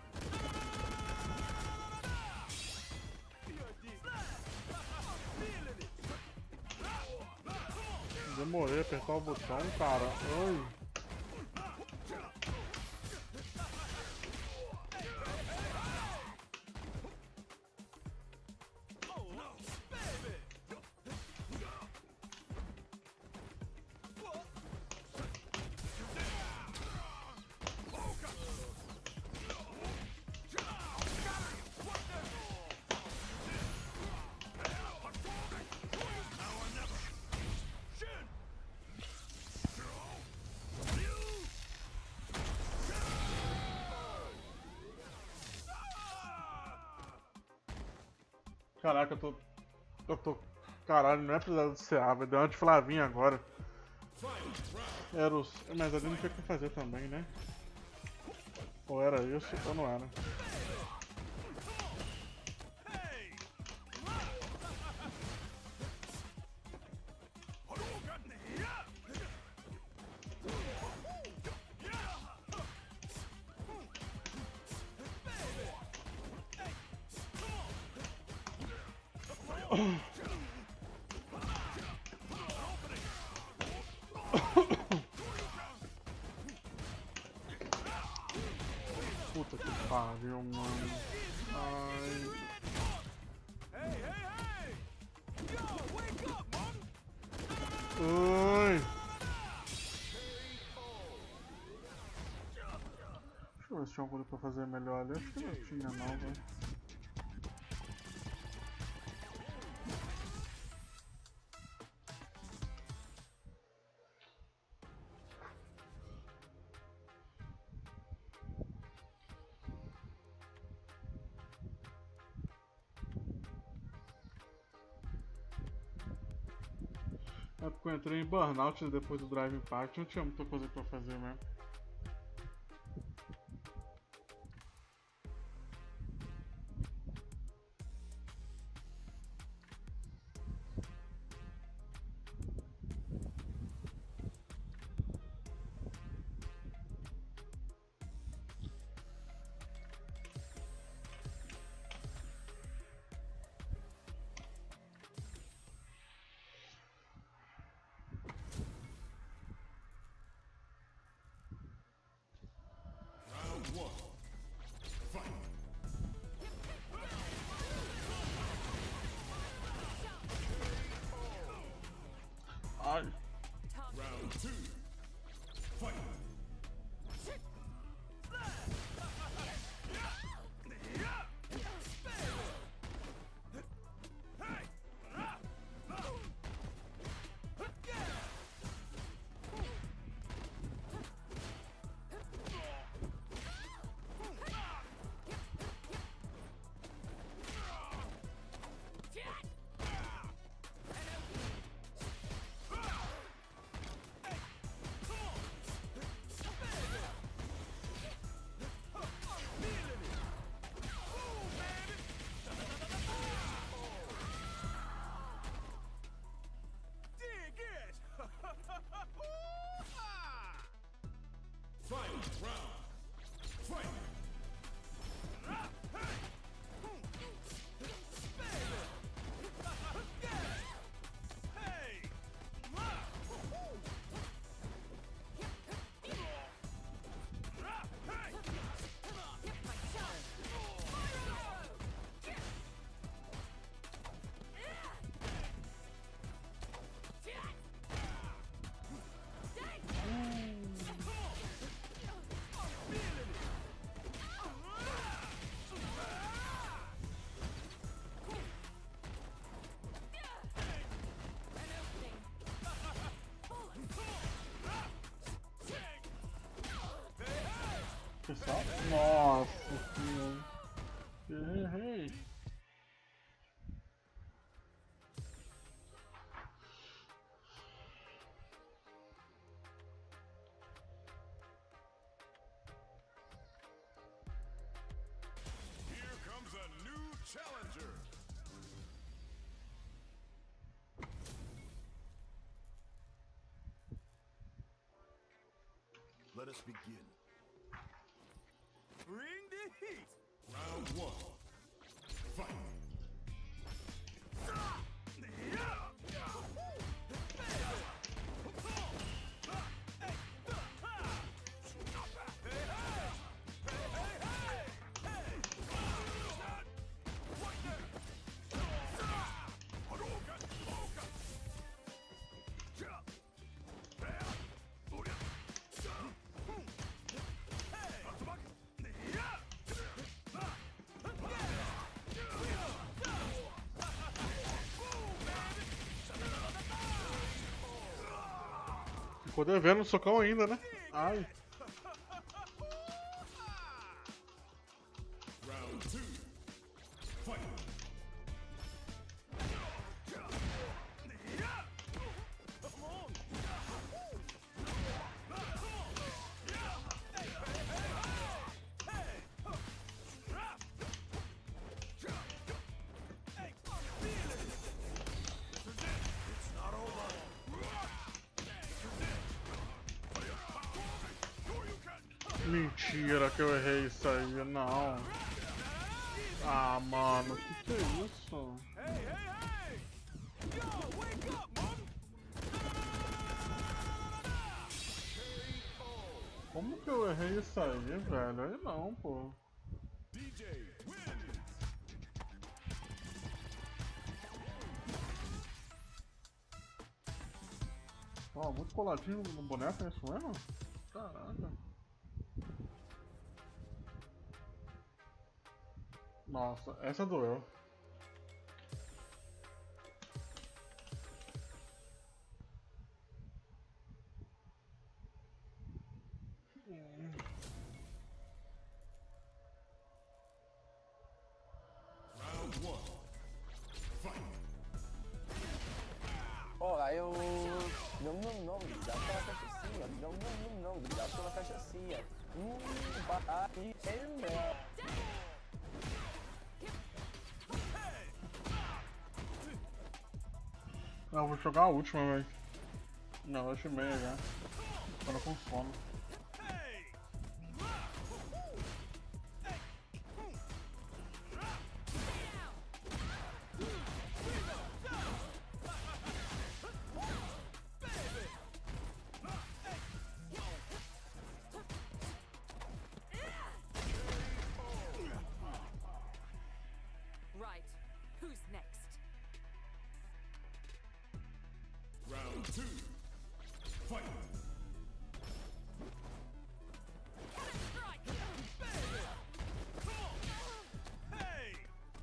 You're deep. I'm feeling it. Demorei a apertar o botão, cara. Ai. Oh, baby! Caraca, eu tô. Eu tô. Caralho, não é precisado de C A, vai dar uma de Flavinha agora. Era os. Mas ali não tinha o que fazer também, né? Ou era isso ou não era. Puta que pariu, mano. Ai. Ai. Deixa eu ver se tinha alguma coisa pra fazer melhor ali. Acho que não tinha não, velho. É porque eu entrei em burnout depois do Drive Impact, não tinha muita coisa pra fazer mesmo. Ai. Pessoal, nossa senhora. Errei. Here comes a new challenger. Let us begin. Bring the heat. Round one. Fight. Ficou devendo o socão ainda, né? Ai. Round two. Fight. Mentira que eu errei isso aí, não. Ah, mano, que que é isso? Hey, hey, hey! Yo, wake up, man! Como que eu errei isso aí, velho? Aí não, pô. D J wins! Ó, muito coladinho no boneco, é isso mesmo? Caraca. Nossa, essa doeu. Round one. Fight! Olá, eu. Não, não, não, obrigado pela cachaçinha. Não, não, não, não, obrigado pela cachaçinha. Hum, bate, é melhor. Não, vou jogar a última, velho. Não, oito e meia já. Tô com sono. Hey! Right. Who's next? Round two. Fight! Strike! Baby! Come on! Hey!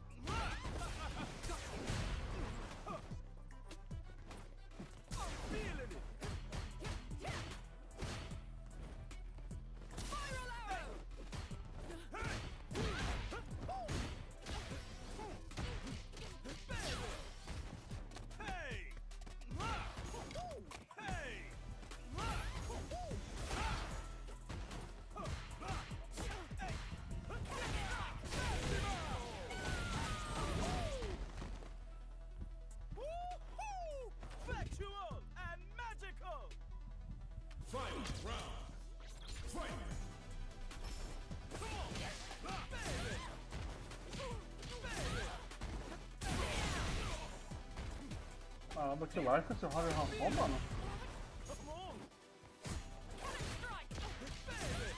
I'm feeling it! Spiral arrow! Hey! Hey! Woo-hoo! Factual and magical! Final round! Fight! Come on! Baby! Baby! Caramba, que life esse Roger Rampon, mano. Come on! Strike! Baby!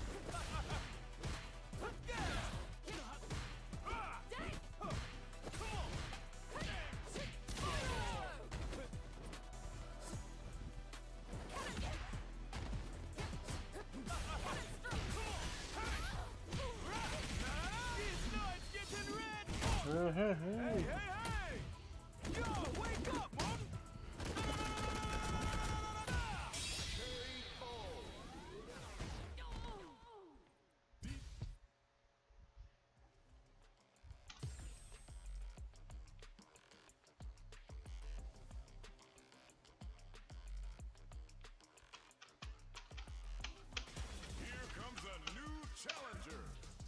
These nights getting red! Hey, hey, Hey, hey. hey, hey! Yo, wake up, man! Here comes a new challenger.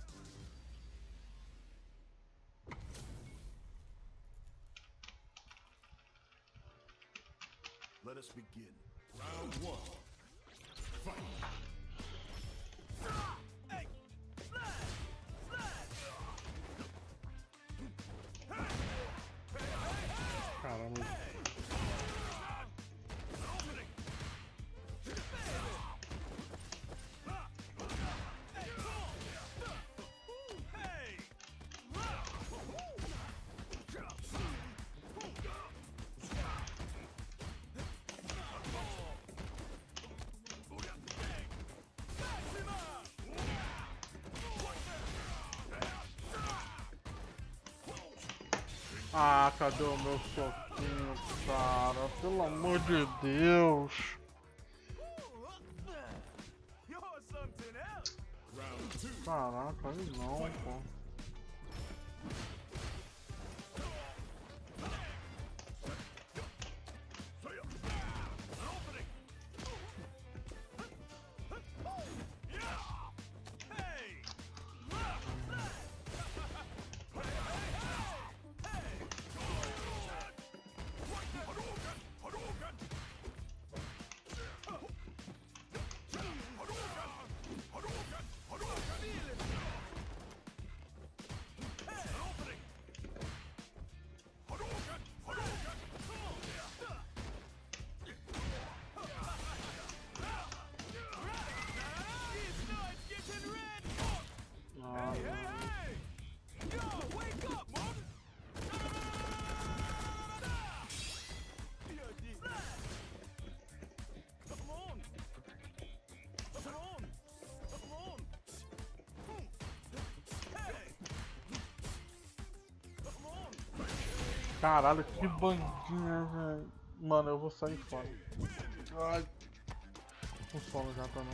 Let us begin. Round one. Fight. Hey! Slide! Slide! Caramba. Opening! Hey! Ah, cadê o meu soquinho, cara? Pelo amor de Deus. You're something else. Round two. Caraca, aí não, pô. Opening. Hey! Hadouken! Caralho, que bandinha, velho. Mano, eu vou sair fora. Ai. Com sono já também.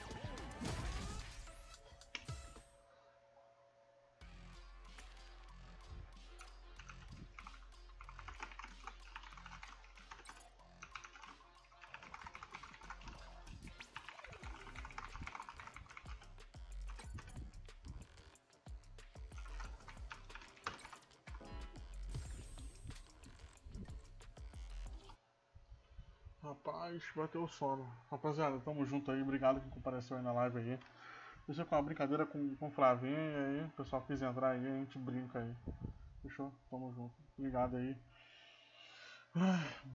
Rapaz, bateu o sono. Rapaziada, tamo junto aí. Obrigado quem compareceu aí na live aí. Deixa com uma brincadeira com, com o Flavinho aí. O pessoal quis entrar aí, a gente brinca aí. Fechou? Tamo junto. Obrigado aí.